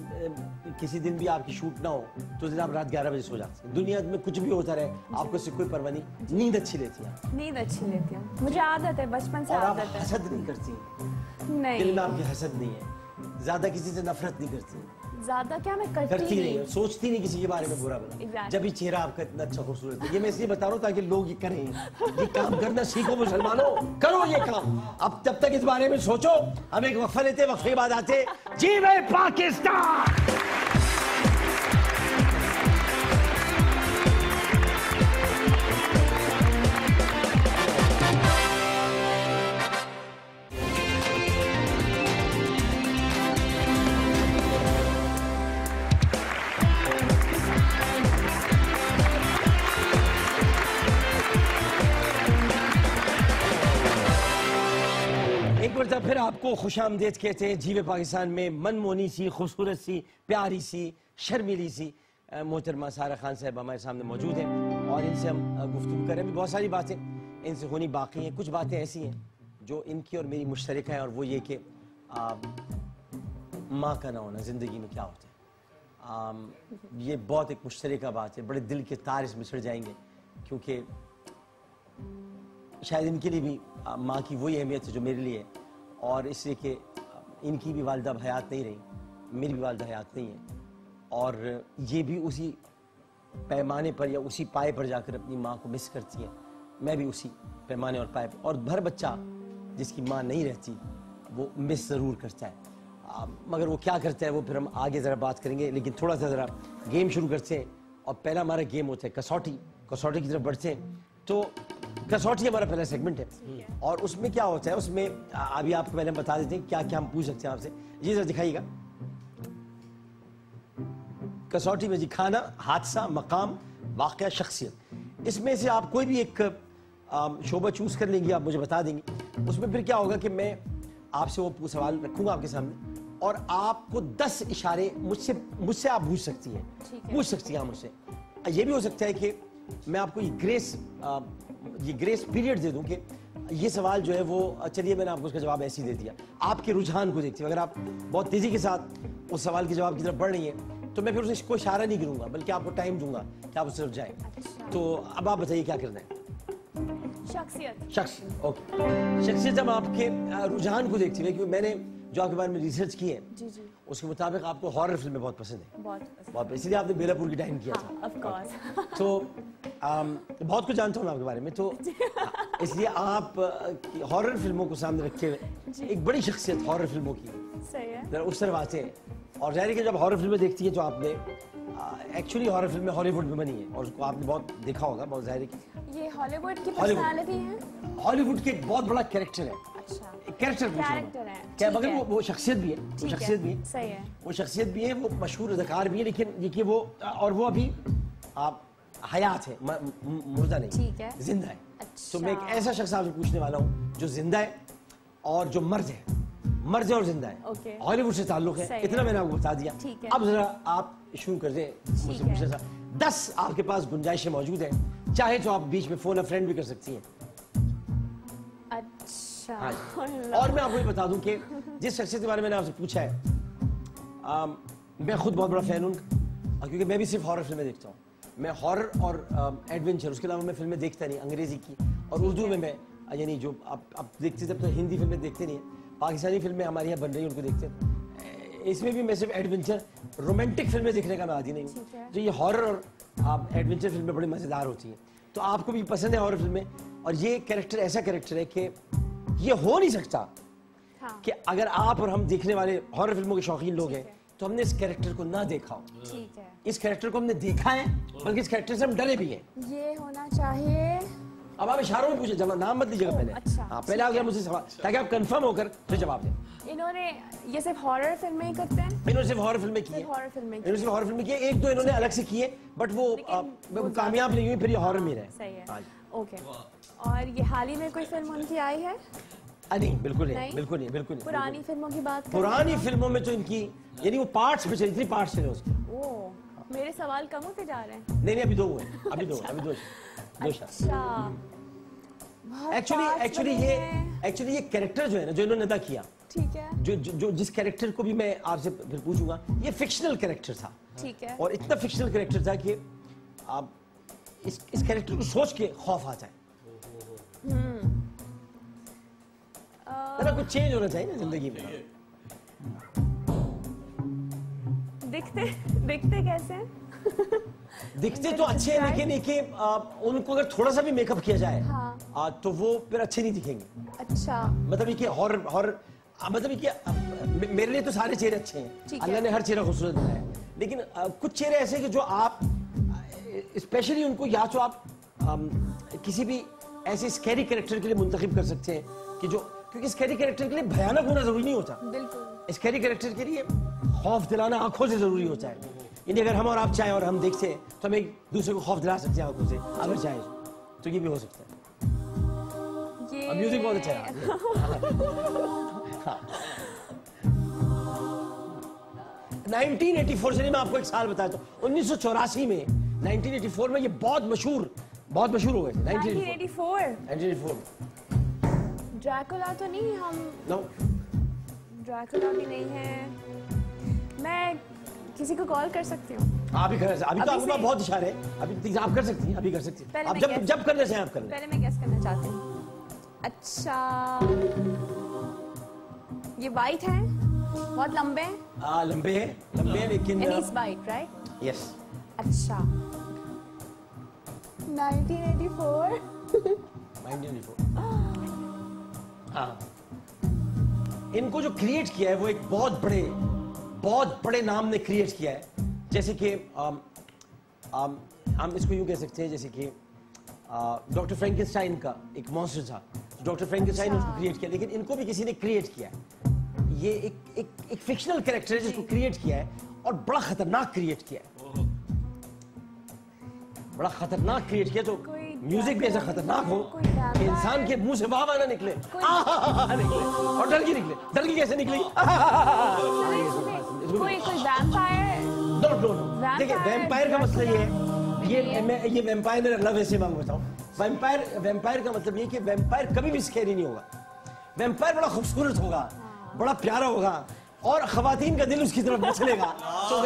आ, किसी दिन भी आपकी शूट ना हो तो उस दिन आप रात ग्यारह बजे सो जाते हैं। दुनिया में कुछ भी होता रहे, आपको इससे कोई परवाह नहीं, नींद अच्छी लेती हैं, नींद अच्छी लेती हूँ, मुझे आदत है, बचपन से और आप आदत है। हसद नहीं करती, दिल नहीं, में आपकी हसद नहीं है, ज्यादा किसी से नफरत नहीं करती, ज्यादा क्या मैं करती, करती नहीं है, सोचती नहीं किसी के बारे में बुरा भला। Exactly. जब भी चेहरा आपका इतना अच्छा खूबसूरत है, ये मैं इसलिए बता रहा हूँ ताकि लोग ये करें, ये काम करना सीखो मुसलमानों, करो ये काम। अब तब तक इस बारे में सोचो, हम एक वक्फा लेते, वक्फे के बाद आते जी भाई पाकिस्तान। फिर आपको खुशामदीद कहते हैं जीवे पाकिस्तान में मनमोहनी सी, खूबसूरत सी, प्यारी सी, शर्मीली सी मोहतरमा सारा खान साहब हमारे सामने मौजूद हैं, और इनसे हम गुफ्तगू करें। अभी बहुत सारी बातें इनसे होनी बाकी हैं, कुछ बातें ऐसी हैं जो इनकी और मेरी मुश्तरक हैं, और वो ये कि माँ का ना होना ज़िंदगी में क्या होता है। आ, ये बहुत एक मुश्तरका बात है, बड़े दिल के तार इसमें छिड़ जाएंगे, क्योंकि शायद इनके लिए भी माँ की वही अहमियत है जो मेरे लिए है, और इसलिए कि इनकी भी वालिदा हयात नहीं रही, मेरी भी वालिदा हयात नहीं है, और ये भी उसी पैमाने पर या उसी पाए पर जाकर अपनी माँ को मिस करती हैं, मैं भी उसी पैमाने और पाए पर। और हर बच्चा जिसकी माँ नहीं रहती वो मिस ज़रूर करता है, आ, मगर वो क्या करता है वो फिर हम आगे ज़रा बात करेंगे। लेकिन थोड़ा सा ज़रा गेम शुरू करते हैं, और पहला हमारा गेम होता है कसौटी। कसौटी की तरफ बढ़ते हैं। तो कसौटी हमारा पहला सेगमेंट है, और उसमें क्या होता है, उसमें अभी आपको पहले बता देते हैं क्या क्या हम पूछ सकते हैं आपसे। ये जरा दिखाइएगा। कसौटी में जी खाना, हादसा, मकाम, वाक़या, शख्सियत, इसमें से आप कोई भी एक शोबा चूज कर लेंगी, आप मुझे बता देंगी। उसमें फिर क्या होगा कि मैं आपसे वो सवाल रखूंगा आपके सामने, और आपको दस इशारे मुझसे मुझसे आप पूछ सकती हैं, पूछ सकती हैं मुझसे। ये भी हो सकता है कि मैं आपको ये ग्रेस आ, ये ग्रेस पीरियड दे दूं कि ये सवाल जो है वो, चलिए मैंने आपको उसका जवाब ऐसे ही दे दिया, आपके रुझान को देखते हुए अगर आप बहुत तेजी के साथ उस सवाल के जवाब की तरफ बढ़ रही हैं तो मैं फिर उसको इशारा नहीं करूंगा, बल्कि आपको टाइम दूंगा कि आप उससे रुझ जाए। अच्छा। तो अब आप बताइए क्या करना है। शख्सियत। शख्स ओके शख्सियत हम आपके रुझान को देखते हुए, क्योंकि मैंने जो आपके बारे में रिसर्च की है जी जी उसके मुताबिक आपको हॉरर फिल्में बहुत पसंद है, बहुत पसंद। बहुत, इसलिए आपने बेलापुर की टाइम किया था। Of course. तो आम, बहुत कुछ जानता हूँ मैं आपके बारे में, तो इसलिए आप हॉरर फिल्मों को सामने रखे हुए एक बड़ी शख्सियत हॉरर फिल्मों की सही है। जरा उस तरफ आते हैं, और जाहिर है कि जब हॉरर फिल्में देखती है तो आपने एक्चुअली हॉरर फिल्में हॉलीवुड में बनी है और उसको आपने बहुत देखा होगा, बहुत जाहिर है कि ये हॉलीवुड की हॉलीवुड। पर्सनालिटी है। हॉलीवुड के एक बहुत बड़ा कैरेक्टर है, अच्छा कैरेक्टर कैरेक्टर है, क्या, ठीक मगर है। वो वो शख्सियत भी है, वो ठीक शख्सियत भी है, सही है। वो शख्सियत भी है, वो मशहूर अदाकार भी है, लेकिन देखिए वो, और वो अभी आप हयात है, म- म- मुर्दा नहीं, ठीक है। जिंदा है। अच्छा। तो मैं एक ऐसा शख्स आपसे पूछने वाला हूँ जो जिंदा है और जो मर्द है, मर जाए और जिंदा है, Okay. हॉलीवुड से ताल्लुक है, सही इतना है। मैंने आपको बता दिया। ठीक है। अब जरा आप शुरू कर दें मुझसे ठीक है। पूछने सा दस आपके पास गुंजाइशें मौजूद हैं, चाहे तो आप बीच में फोन फ्रेंड भी कर सकती हैं। अच्छा हाँ जी। और मैं आपको ये बता दूं कि जिस शख्सियत के बारे में मैंने आपसे पूछा है, आम, मैं खुद बहुत बड़ा फैन हूँ, क्योंकि मैं भी सिर्फ हॉरर फिल्में देखता हूँ। मैं हॉरर और एडवेंचर, उसके अलावा मैं फिल्में देखता नहीं, अंग्रेजी की और उर्दू में मैं, यानी जो आप आप देखते जब तो हिंदी फिल्में देखते नहीं हैं, पाकिस्तानी फिल्में हमारे यहाँ बन रही हैं उनको देखते हैं। इसमें भी मैं सिर्फ एडवेंचर रोमांटिक फिल्में देखने का मैं आदी नहीं ठीक है। हूँ। तो ये हॉरर और आप एडवेंचर फिल्में बड़ी मज़ेदार होती हैं, तो आपको भी पसंद है हॉरर फिल्में। और ये कैरेक्टर ऐसा कैरेक्टर है कि ये हो नहीं सकता हाँ, कि अगर आप और हम देखने वाले हॉरर फिल्मों के शौकीन लोग हैं ठीक है। तो हमने इस कैरेक्टर को ना देखा हो। ठीक है। इस कैरेक्टर को हमने देखा है, बल्कि इस कैरेक्टर से हम डरे भी हैं। ये होना चाहिए। अब आप इशारों में पूछे, जवाब नाम मत लीजिएगा पहले। अच्छा, हाँ, पहले आप मुझसे सवाल, ताकि आप कंफर्म होकर फिर जवाब दें। इन्होंने ये सिर्फ हॉरर फिल्में ही करते हैं? इन्होंने सिर्फ हॉरर फिल्में की है, सिर्फ हॉरर फिल्में की। इन्होंने सिर्फ हॉरर फिल्में की है, एक दो इन्होंने अलग से की है, बट वो लेकिन आ, वो वो कामयाब नहीं हुई, फिर ये हॉरर में रहे। सही है। हाँ जी। ओके। और ये हाल ही में कोई फिल्म उनकी आई है? आ, नहीं, बिल्कुल नहीं, नहीं? बिल्कुल नहीं, बिल्कुल नहीं। पुरानी फिल्मों की बात करें पुरानी तो? फिल्मों में तो इनकी, यानी वो पार्ट्स में चली, इतनी पार्ट्स चले उसके। ओ, मेरे सवाल कम होते जा रहे हैं। नहीं नहीं, अभी दो हुए, अभी दो, अभी दो दो शायद। अच्छा। बहुत एक्चुअली parts एक्चुअली बने ये हैं। एक्चुअली ये कैरेक्टर जो है ना, जो इन्होंने अदा किया, ठीक है। जो जो, जो जिस कैरेक्टर को भी मैं आपसे फिर पूछूंगा, ये फिक्शनल कैरेक्टर था, ठीक है। और इतना फिक्शनल कैरेक्टर था कि आप इस इस कैरेक्टर को सोच के खौफ आता है। जरा कुछ चेंज होना चाहिए ना जिंदगी में। दिखते दिखते कैसे हैं? दिखते तो अच्छे हैं, लेकिन एक ये, आ, उनको अगर थोड़ा सा भी मेकअप किया जाए हाँ। आ, तो वो फिर अच्छे नहीं दिखेंगे। अच्छा। मतलब ये कि हॉरर हॉरर आ, मतलब ये कि आ, मे- मेरे लिए तो सारे चेहरे अच्छे हैं, ठीक है। अल्लाह ने हर चेहरा खूबसूरत बनाया है, लेकिन आ, कुछ चेहरे ऐसे हैं कि जो आप स्पेशली उनको या तो आप आम, किसी भी ऐसे स्कैरी कैरेक्टर के लिए मुंतखब कर सकते हैं कि जो, क्योंकि स्कैरी कैरेक्टर के लिए भयानक होना जरूरी नहीं होता। बिल्कुल। स्कैरी कैरेक्टर के लिए खौफ दिलाना आंखों से जरूरी होता है। यानी अगर हम और आप चाहें और हम देखते हैं तो हम एक दूसरे को खौफ दिला सकते हैं आंखों से, अगर चाहें तो, तो ये भी हो सकता है। ये और म्यूजिक बहुत अच्छा है। नाइनटीन एटी फोर से, मैं आपको एक साल बताया तो उन्नीस सौ चौरासी में, नाइनटीन एटी फोर में ये बहुत मशहूर बहुत मशहूर हो गए थे। Nineteen nineteen eighty four. Eighty four Dracula तो नहीं, हम नो, ड्रैकुला भी नहीं है। मैं किसी को कॉल कर सकती हूँ? आप ही कर सकते, अभी तो अभी आपके पास से- बहुत इशारे हैं, अभी आप कर सकती हैं, अभी कर सकती हैं पहले आप, मैं जब guess- जब करना चाहें आप कर लें। पहले मैं गेस करना चाहती हूँ। अच्छा, ये वाइट है, बहुत लंबे हैं। हाँ, लंबे हैं, लंबे हैं, लेकिन end is white, right? Yes, अच्छा। Nineteen eighty four. Nineteen eighty four. हाँ, इनको जो क्रिएट किया है वो एक बहुत बड़े बहुत बड़े नाम ने क्रिएट किया है, जैसे कि आम, आम, हम इसको यूं कह सकते हैं जैसे कि डॉक्टर फ्रैंकेनस्टाइन का एक मॉन्स्टर था, डॉक्टर फ्रैंकेनस्टाइन ने अच्छा। उसको क्रिएट किया, लेकिन इनको भी किसी ने क्रिएट किया है। ये एक एक एक फिक्शनल कैरेक्टर है जिसको क्रिएट किया है, और बड़ा खतरनाक क्रिएट किया है, बड़ा खतरनाक क्रिएट किया। तो कोई म्यूजिक भी ऐसा खतरनाक हो कोई vampire- कि इंसान के मुंह से वाह वाह ना निकले, कोई- आहा निकले, और डर की निकले, डर की कैसे निकली? कोई कोई वैम्पायर। नो नो नो, देखिए वैम्पायर का मतलब ये है, ये मैं ये वैम्पायर मेरा लव ऐसे मैं बताऊं, वैम्पायर वैम्पायर का मतलब ये कि वैम्पायर कभी भी स्कैरी नहीं होगा, वैम्पायर बड़ा खूबसूरत होगा, बड़ा प्यारा होगा, और खवातीन का दिल उसकी तरफ मचलेगा। तो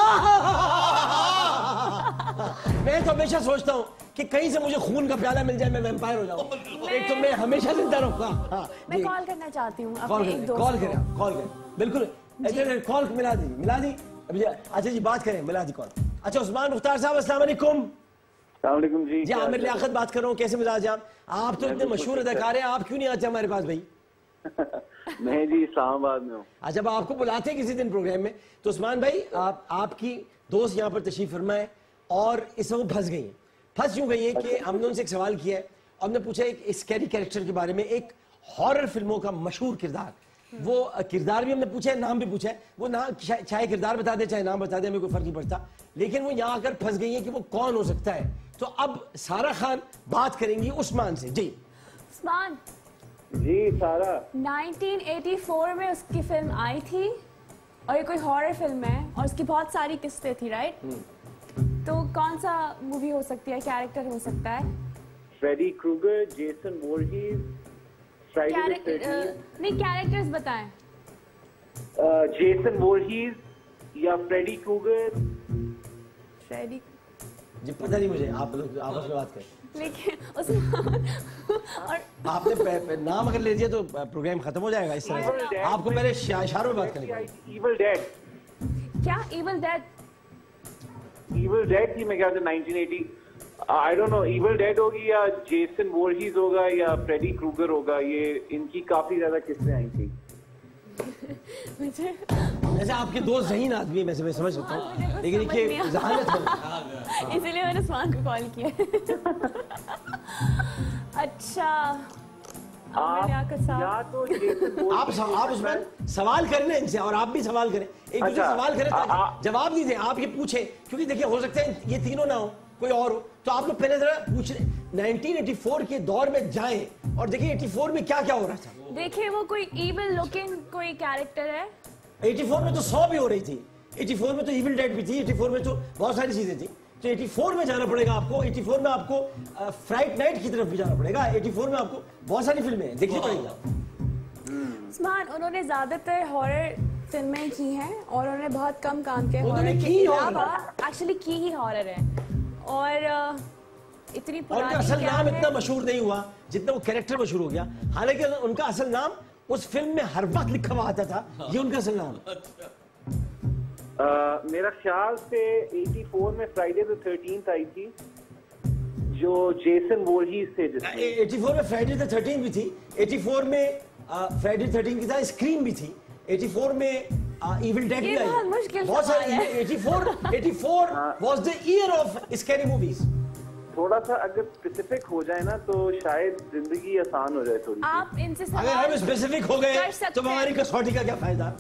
मैं तो हमेशा सोचता हूँ कि कहीं से मुझे खून का प्याला मिल जाए, मैं वैम्पायर हो जाऊँ, एक तो मैं हमेशा जिंदा रहूंगा। हाँ, मैं कॉल करना चाहती हूँ कॉल अपने एक करें, दोस्त कॉल को। करें, कॉल करें, बिल्कुल। अच्छा, कॉल मिला दी, मिला दी अभी। अच्छा जी, बात करें, मिला दी कॉल। अच्छा, उस्मान मुख्तार साहब, अस्सलाम वालेकुम। अस्सलाम वालेकुम जी। जी, आमिर लियाकत बात कर रहा हूँ, कैसे मिजाज हैं आप? आप तो इतने मशहूर अदाकार हैं, आप क्यों नहीं आते हमारे पास भाई? मैं जी इस्लामाबाद में हूँ। अच्छा, जब आपको बुलाते हैं किसी दिन प्रोग्राम में, तो उस्मान भाई आप आपकी दोस्त यहाँ पर तशरीफ फरमाए, और इस वक्त फंस गई हैं। फंस यूँ गई है कि हमने उनसे एक सवाल किया है, और हमने पूछा एक स्कैरी कैरेक्टर के बारे में, एक हॉरर फिल्मों का मशहूर किरदार, वो किरदार भी हमने पूछा है, नाम भी पूछा है, वो ना चाहे किरदार बता दे चाहे नाम बता दे, हमें कोई फर्क नहीं पड़ता, लेकिन वो यहाँ आकर फंस गई है कि वो कौन हो सकता है। तो अब सारा खान बात करेंगी उस्मान से। जी उस्मान, जी सारा। नाइनटीन एटी फोर में उसकी फिल्म आई थी और ये कोई हॉरर फिल्म है और उसकी बहुत सारी किस्तें थी, राइट? तो कौन सा मूवी हो सकती है, कैरेक्टर हो सकता है? Freddy Krueger, Jason Voorhees, Friday the thirteenth. नहीं, कैरेक्टर्स बताएं। जेसन वोरहीज या फ्रेडी क्रूगर। फ्रेडी जी पता नहीं मुझे, आप लोग आपस में बात करें। लेकिन उसमें और आपने पे, पे, नाम अगर ले दिया तो प्रोग्राम खत्म हो जाएगा इस तरह से। आपको पहले इशारों में बात करनी पड़ेगी। Evil dead. क्या इविल डेड? इविल डेड थी मैं क्या था nineteen eighty. I don't know, evil dead होगी या जेसन वोरहीज होगा या फ्रेडी क्रूगर होगा। ये इनकी काफी ज्यादा किस्सें आई थी। मुझे वैसे आपके दोस्त जहीन आदमी है, वैसे मैं समझ सकता हूँ, लेकिन इनकी जहानत है, इसीलिए मैंने उस्मान को कॉल किया। अच्छा, आप या तो जेसन वोरहीज। आप सव, आप उसमें सवाल करें ना इनसे और आप भी सवाल करें, एक दूसरे अच्छा, सवाल करें आ- आ- ताकि जवाब नहीं दें, आप ये पूछें, क्योंकि देखिए हो सकता है ये तीनों ना हो, कोई और हो, तो आप लोग पहले जरा पूछ नाइनटीन एटी फोर के दौर में जाएं और देखिए एटी फोर में क्या क्या हो रहा था। देखिए वो कोई इविल लुकिंग कोई कैरेक्टर है। एटी फोर में तो सौ भी हो रही थी, एटी फोर में तो इविल डेड भी थी, एटी फोर में तो बहुत सारी चीजें थी। तो एटी फोर में जाना पड़ेगा आपको, एटी फोर में आपको फ्राइट नाइट की तरफ भी जाना पड़ेगा, एटी फोर में आपको बहुत सारी फिल्में हैं, देखनी पड़ेगी। उस्मान, उन्होंने ज्यादातर हॉरर फिल्में की हैं और उन्होंने बहुत कम काम किया उन्होंने हॉरर की के horror। अलावा। एक्चुअली की ही हॉरर है और अ, इतनी और उनका पुरानी असल क्या नाम है? इतना मशहूर नहीं हुआ जितना वो कैरेक्टर मशहूर हो गया, हालांकि उनका असल नाम उस फिल्म में हर वक्त लिखा हुआ आता था, ये उनका असल नाम। Uh, मेरा ख्याल से एटी फोर में फ्राइडे द थर्टीन्थ आई थी जो जेसन वोरहीज थे जिसमें। एटी फोर में फ्राइडे द थर्टीन भी थी, एटी फोर में फ्राइडे थर्टीन की था, स्क्रीम भी थी, एटी फोर में इविल डेड भी ये बहुत आई, मुश्किल बहुत सवाल सारे। है। Eighty four eighty four was the year of scary movies. थोड़ा सा अगर स्पेसिफिक हो जाए ना तो शायद जिंदगी आसान हो जाए थोड़ी सी। आप इनसे अगर हम सवाल स्पेसिफिक हो गए कर सकते तो हमारी हैं। कसौटी का क्या फायदा।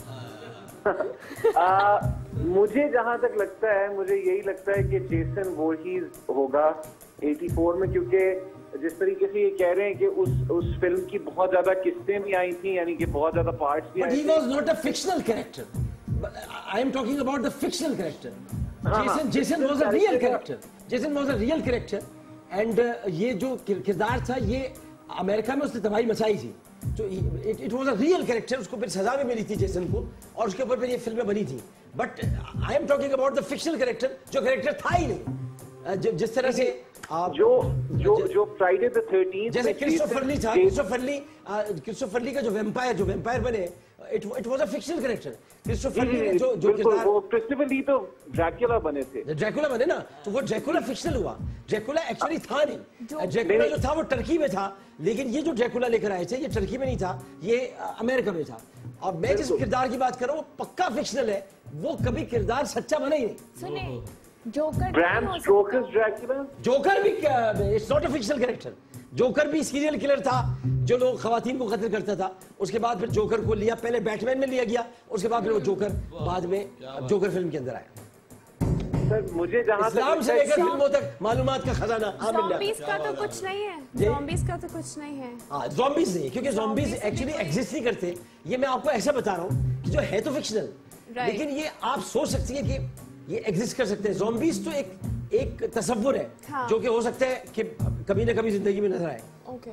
आ, मुझे जहां तक लगता है, मुझे यही लगता है कि जेसन वोरहीज होगा एटी फोर में, क्योंकि जिस तरीके से ये कह रहे हैं कि उस उस फिल्म की बहुत ज्यादा किस्तें भी आई थी, यानी कि बहुत ज्यादा पार्ट्स भी But आए he थे। was not a fictional character. But I am talking about the fictional character. Jason, Jason was a real character. Jason was a real character. And uh, ये जो किर- किरदार था ये अमेरिका में उसने तबाही मचाई थी। तो it it was a real character, उसको फिर सजा भी मिली थी जेसन को और उसके ऊपर फिर ये फिल्में बनी थी। But I am talking about the fictional character जो कैरेक्टर था ही नहीं। अ, जि- जिस तरह से आप जो जो जो फ्राइडे द थर्टीन्थ जैसे क्रिस्टोफर ली था, क्रिस्टोफर ली क्रिस्टोफर ली का जो वैम्पायर जो वैम्पायर बने, it it was a fictional character. Christopher Lee ने जो जो बिल्कुल, किरदार वो क्रिस्टोफर ली तो ड्रैकुला बने थे। ड्रैकुला बने ना, तो वो ड्रैकुला फिक्शनल हुआ, ड्रैकुला एक्चुअली था नहीं। जो- ड्रैकुला जो था वो टर्की में था, लेकिन ये जो ड्रैकुला लेकर आए थे ये टर्की में नहीं था, ये अ, अमेरिका में था। और मैं जिस किरदार की बात कर रहा हूँ वो पक्का फिक्शनल है, वो कभी किरदार सच्चा बना ही नहीं। सुने, जोकर ब्रैम नहीं हो स्टोकर्स ड्रैकुला। जोकर भी it's not a fictional character, Joker भी सीरियल किलर था जो लोग खवातीन को कत्ल करता था। उसके बाद फिर जोकर को लिया, पहले बैटमैन में लिया गया, उसके बाद फिर वो जोकर बाद में जोकर फिल्म के अंदर आया। सर मुझे जहां इस्लाम से लेकर फिल्मों तक मालूमात का खजाना सकता। हाँ मिल ज़ॉम्बीज़ जाता का तो कुछ नहीं है, जी? ज़ॉम्बीज़ का तो कुछ नहीं है। हाँ zombies नहीं, क्योंकि zombies Zombies एक्चुअली भी- एग्जिस्ट नहीं करते। ये मैं आपको ऐसा बता रहा हूँ कि जो है तो फिक्शनल, Right. लेकिन ये आप सोच सकती है कि ये एग्जिस्ट कर सकते हैं। zombies तो एक एक तसव्वुर है हाँ। जो कि हो सकता है कि कभी ना कभी जिंदगी में नजर आए। ओके,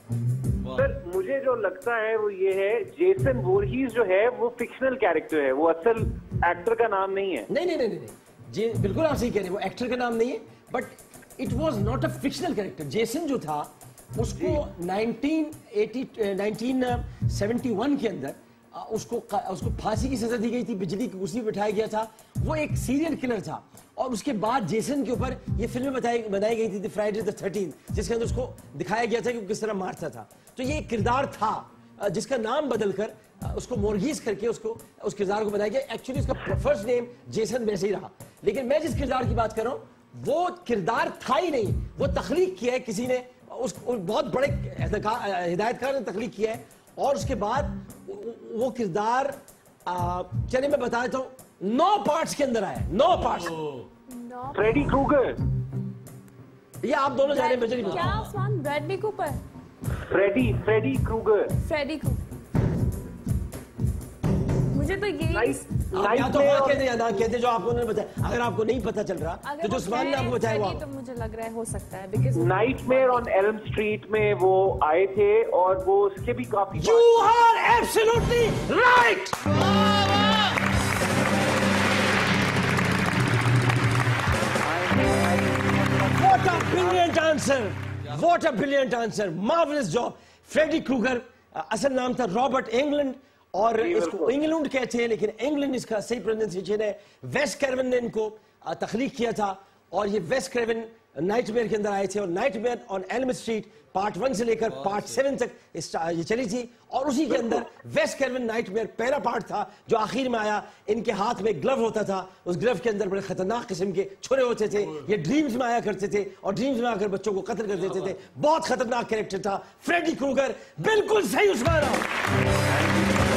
सर मुझे जो लगता है वो ये है, जेसन वोरहीज जो है वो फिक्शनल कैरेक्टर है, वो असल एक्टर का नाम नहीं है। नहीं नहीं नहीं नहीं जी बिल्कुल आप सही कह रहे हैं, वो एक्टर का नाम नहीं है, but it was not a fictional character. Jason जो था उसको nineteen eighty nineteen seventy one के अंदर अ, उसको उसको फांसी की सजा दी गई थी, बिजली की कुर्सी पर बिठाया गया था। वो एक सीरियल किलर था और उसके बाद जेसन के ऊपर ये फिल्में बताई बनाई गई थी फ्राइडे द थर्टीन, जिसके अंदर उसको दिखाया गया था कि वो किस तरह मारता था। तो ये एक किरदार था अ, जिसका नाम बदलकर अ, उसको मोरगीज करके उसको उस किरदार को बनाया गया। एक्चुअली उसका फर्स्ट नेम जेसन वैसे ही रहा, लेकिन मैं जिस किरदार की बात कर रहा हूँ वो किरदार था ही नहीं, वो तख्लीक किया है किसी ने, उस उस बहुत बड़े हिदायतकार ने तख्लीक किया है। और उसके बाद वो- वो किरदार चलिए मैं बता देता हूँ नौ पार्ट्स के अंदर आया, नौ पार्ट्स। No Freddy Krueger. ये आप दोनों जाने मुझे नहीं पता। क्या Usman, Bradley Cooper? Freddy Freddy Krueger Freddy Krueger. मुझे तो ये आप या तो हाँ कहते या ना कहते जो आपको उन्होंने बताया। अगर आपको नहीं पता चल रहा तो जो उस्मान ने आपको बताया वो तो मुझे लग रहा है हो सकता है because nightmare on Elm Street में वो आए थे और वो उसके भी काफी you are absolutely right. What a brilliant answer, what a brilliant answer, marvellous job. Freddy Krueger असल नाम था रॉबर्ट इंग्लैंड और इसको इंग्लैंड कहते हैं लेकिन इंग्लैंड इसका सही प्रोनाउंसिएशन है। वेस क्रेवन ने इनको तख्लीक किया था और ये वेस क्रेवन नाइटमेयर के अंदर आए थे और nightmare on Elm Street part one से लेकर पार्ट सेवन तक ये चली थी और उसी के अंदर वेस क्रेवन नाइटमेयर पहला पार्ट था जो आखिर में आया। इनके हाथ में ग्लव होता था, उस ग्लव के अंदर बड़े खतरनाक किस्म के छुरे होते थे, ये ड्रीम्स में आया करते थे और ड्रीम्स में आकर बच्चों को कत्ल कर देते थे। बहुत खतरनाक कैरेक्टर था फ्रेडी क्रूगर। बिल्कुल सही उस्मान।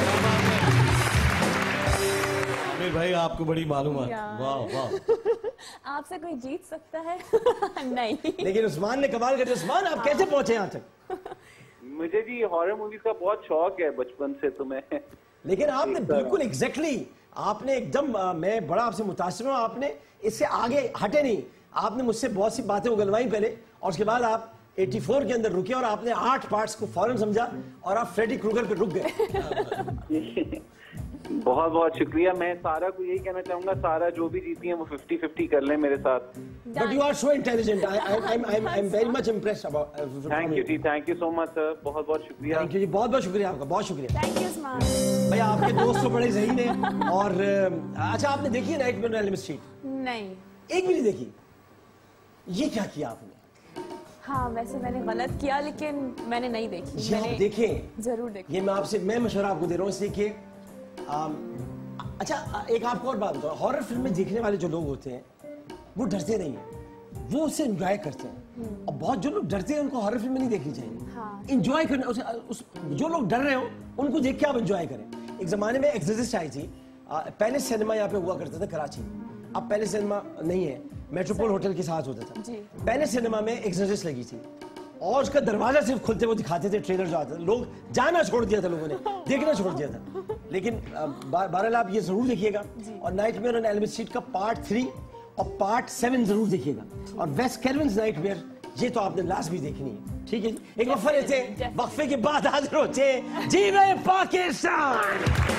भाई आपको बड़ी मालूम है। वाह वाह। आपसे कोई जीत सकता है? नहीं। लेकिन उस्मान ने कमाल कर दिया। उस्मान आप कैसे पहुंचे यहाँ तक? मुझे जी हॉरर मूवीज का बहुत शौक है बचपन से तो मैं। लेकिन आपने बिल्कुल एग्जैक्टली आपने एकदम आ, मैं बड़ा आपसे मुतासिर हूँ। आपने इससे आगे हटे नहीं। आपने मुझसे बहुत सी बातें उगलवाई पहले और उसके बाद आप चौरासी के अंदर रुके और आपने आठ पार्ट्स को फौरन समझा और आप फ्रेडी क्रूगर पे रुक गए। बहुत बहुत शुक्रिया। मैं सारा को यही कहना चाहूंगा, सारा जो भी जीती है वो फिफ्टी फिफ्टी कर ले मेरे साथ। But you are so intelligent. I I I I am very much impressed about. Thank you जी, thank you so much sir, बहुत बहुत शुक्रिया। थैंक यू जी, बहुत बहुत शुक्रिया आपका, बहुत शुक्रिया। थैंक यू उस्मान भाई आपके दोस्त तो बड़े ज़हीन हैं। और अच्छा आपने देखी है नाइटमेयर ऑन एल्म स्ट्रीट? नहीं, एक भी नहीं देखी। ये क्या किया आपने? हाँ वैसे मैंने गलत किया लेकिन मैंने नहीं देखी। ये आप देखें, जरूर देखें। ये मैं आपसे मैं मशवरा आपको दे रहा हूँ इसलिए कि अच्छा एक आपको और बात बताओ, हॉरर फिल्म में देखने वाले जो लोग होते हैं वो डरते नहीं हैं, वो उससे एंजॉय करते हैं। और बहुत जो लोग डरते हैं उनको हॉरर फिल्म नहीं देखनी चाहिए। एंजॉय हाँ। करना उस, उस जो लोग डर रहे हो उनको देख के आप एंजॉय करें। एक जमाने में एक्सोर्सिस्ट आई थी, पहले सिनेमा यहाँ पे हुआ करता था कराची। अब पहले सिनेमा नहीं है, मेट्रोपोल होटल के साथ होता था। पहले सिनेमा में एक्सोर्सिस्ट लगी थी और उसका दरवाजा सिर्फ खुलते हुए दिखाते थे, ट्रेलर जो आता था। लोग जाना छोड़ दिया था, लोगों ने देखना छोड़ दिया था। लेकिन बहरहाल आप ये जरूर देखिएगा और नाइटमेयर ऑन एल्म स्ट्रीट का पार्ट थ्री और पार्ट सेवन जरूर देखिएगा और वेस क्रेवन्स नाइटमेयर ये तो आपने लास्ट भी देखनी है। ठीक है जी, एक वक्फा लेते हैं, वक्फे के बाद हाजिर होते हैं। जी भाई पाकिस्तान।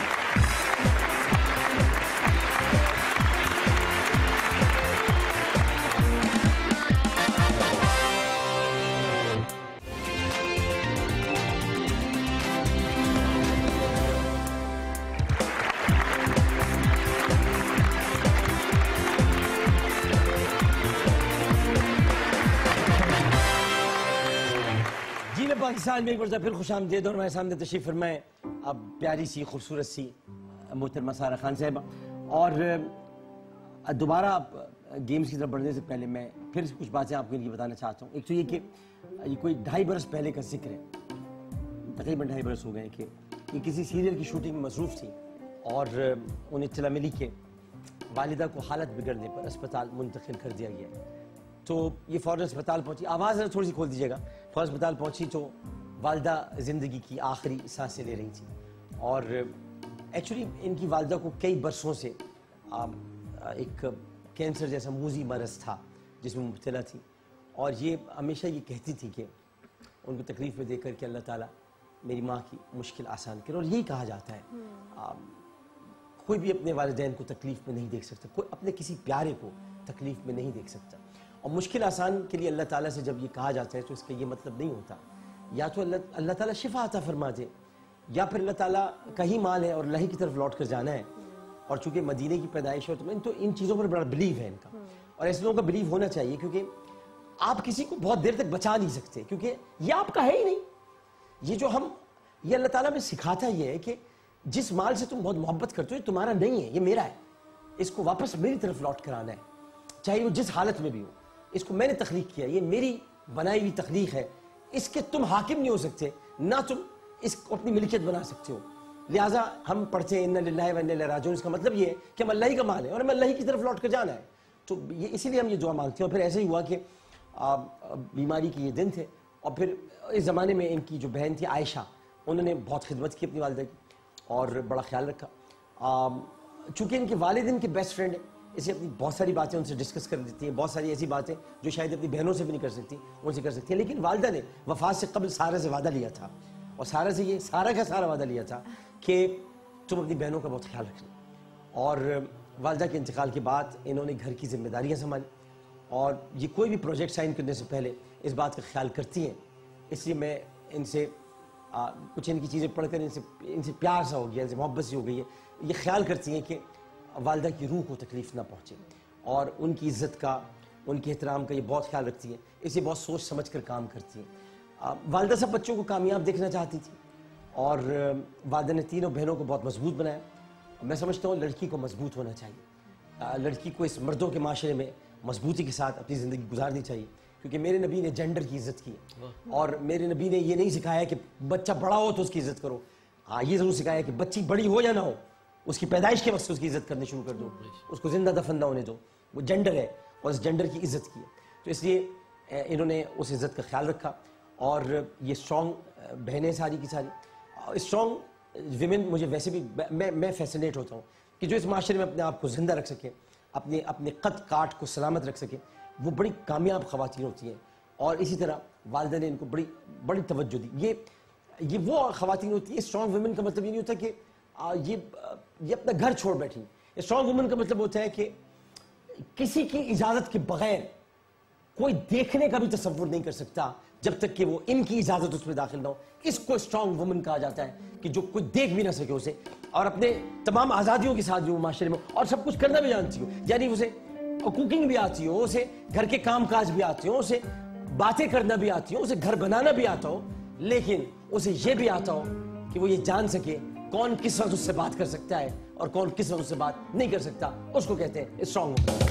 पाकिस्तान में एक बार फिर खुशामदीद और हमारे सामने तशरीफ फरमाए अब प्यारी सी खूबसूरत सी मोहतरमा सारा खान साहिबा। और दोबारा गेम्स की तरफ बढ़ने से पहले मैं फिर कुछ बातें आपको इनकी बताना चाहता हूँ। एक तो ये कि ये कोई ढाई बरस पहले का जिक्र है, तकरीबन ढाई बरस हो गए कि ये किसी सीरियल की शूटिंग में मसरूफ़ थी और उन्हें इत्तला मिली कि वालिदा को हालत बिगड़ने पर अस्पताल मुंतकिल कर दिया गया। तो ये फ़ौरन अस्पताल पहुंची, आवाज़ थोड़ी सी खोल दीजिएगा। फ़ौरन अस्पताल पहुंची तो वालिदा ज़िंदगी की आखिरी सांसें ले रही थी और एक्चुअली इनकी वालिदा को कई बरसों से एक कैंसर जैसा मूजी मरज़ था जिसमें मुब्तला थी और ये हमेशा ये कहती थी कि उनको तकलीफ़ में देकर कि अल्लाह ताला मेरी माँ की मुश्किल आसान करे। और यही कहा जाता है आ, कोई भी अपने वालिदैन को तकलीफ़ में नहीं देख सकता, कोई अपने किसी प्यारे को तकलीफ़ में नहीं देख सकता। और मुश्किल आसान के लिए अल्लाह ताला से जब ये कहा जाता है तो इसका ये मतलब नहीं होता या तो अल्लाह अल्लाह ताला शिफा अता फरमा दे या फिर अल्लाह ताला कहीं माल है और लही की तरफ लौट कर जाना है। और चूंकि मदीने की पैदाइश है तो इन तो इन चीज़ों पर बड़ा बिलीव है इनका और ऐसे लोगों का बिलीव होना चाहिए क्योंकि आप किसी को बहुत देर तक बचा नहीं सकते क्योंकि ये आपका है ही नहीं। ये जो हम ये अल्लाह ताला में सिखाता ये है कि जिस माल से तुम बहुत मोहब्बत करते हो ये तुम्हारा नहीं है, ये मेरा है, इसको वापस मेरी तरफ लौट कर आना है चाहे वो जिस हालत में भी हो। इसको मैंने तख्लीक किया, ये मेरी बनाई हुई तख्लीक है, इसके तुम हाकिम नहीं हो सकते, ना तुम इसको अपनी मिल्कियत बना सकते हो। लिहाजा हम पढ़ते हैं इन्ना लिल्लाहि व इन्ना इलैहि राजिऊन, इसका मतलब ये है कि हम अल्लाह ही का माल है और हमें अल्लाह ही की तरफ लौट कर जाना है। तो ये इसीलिए हम ये दुआ मांगते हैं। और फिर ऐसे ही हुआ कि बीमारी के ये दिन थे और फिर इस ज़माने में इनकी जो बहन थी आयशा, उन्होंने बहुत खिदमत की अपनी वालिदा की और बड़ा ख्याल रखा। चूँकि इनके वालिद इनके बेस्ट फ्रेंड है, इसे अपनी बहुत सारी बातें उनसे डिस्कस कर देती हैं, बहुत सारी ऐसी बातें जो शायद अपनी बहनों से भी नहीं कर सकती, उनसे कर सकती हैं। लेकिन वालिदा ने वफात से कबल सारा से वादा लिया था, और सारा से ये सारा का सारा वादा लिया था कि तुम अपनी बहनों का बहुत ख्याल रखना। और वालिदा के इंतकाल के बाद इन्होंने घर की जिम्मेदारियाँ संभाली, और ये कोई भी प्रोजेक्ट साइन करने से पहले इस बात का ख्याल करती हैं। इसलिए मैं इनसे आ, कुछ इनकी चीज़ें पढ़कर इनसे इनसे प्यार सा हो गया, इनसे मोहब्बत सी हो गई है। ये ख्याल करती हैं कि वालिदा की रूह को तकलीफ़ ना पहुँचे, और उनकी इज़्ज़त का, उनके एहतराम का ये बहुत ख्याल रखती हैं। इसे बहुत सोच समझ कर काम करती हैं। वालिदा सब बच्चों को कामयाब देखना चाहती थी, और वालिदा ने तीनों बहनों को बहुत मजबूत बनाया। मैं समझता हूँ लड़की को मजबूत होना चाहिए, लड़की को इस मर्दों के माशरे में मजबूती के साथ अपनी ज़िंदगी गुजारनी चाहिए, क्योंकि मेरे नबी ने जेंडर की इज़्ज़त की है, और मेरे नबी ने ये नहीं सिखाया कि बच्चा बड़ा हो तो उसकी इज़्ज़त करो। हाँ, ये ज़रूर सिखाया कि बच्ची बड़ी हो या ना हो, उसकी पैदाइश के वक्त से उसकी इज़्ज़त करनी शुरू कर दो, उसको जिंदा दफन ना होने दो। वो जेंडर है और इस जेंडर की इज़्ज़त की है। तो इसलिए इन्होंने उस इज़्ज़त का ख्याल रखा, और ये स्ट्रॉन्ग बहनें सारी की सारी स्ट्रॉन्ग विमेन। मुझे वैसे भी मैं मैं फैसिनेट होता हूँ कि जो इस माशरे में अपने आप को ज़िंदा रख सके, अपने अपने कद काट को सलामत रख सके, वो बड़ी कामयाब ख़वातीन होती हैं। और इसी तरह वालिदा ने इनको बड़ी बड़ी तवज्जो दी। ये ये वो ख़वातीन होती है। स्ट्रॉन्ग वुमेन का मतलब ये नहीं होता कि आ, ये ये अपना घर छोड़ बैठी। स्ट्रॉन्ग वुमेन का मतलब होता है कि किसी की इजाज़त के बगैर कोई देखने का भी तसव्वुर नहीं कर सकता जब तक कि वो इनकी इजाज़त उसमें दाखिल ना हो। इसको स्ट्रॉन्ग वुमेन कहा जाता है कि जो कोई देख भी ना सके उसे, और अपने तमाम आज़ादियों के साथ जो माशरे में और सब कुछ करना भी जानती हो, यानी उसे कुकिंग भी आती हो, उसे घर के काम काज भी आते हो, उसे बातें करना भी आती हो, उसे घर बनाना भी आता हो, लेकिन उसे ये भी आता हो कि वो ये जान सके कौन किस वक्त उससे बात कर सकता है और कौन किस वक्त उससे बात नहीं कर सकता। उसको कहते हैं स्ट्रॉन्ग वुमेन।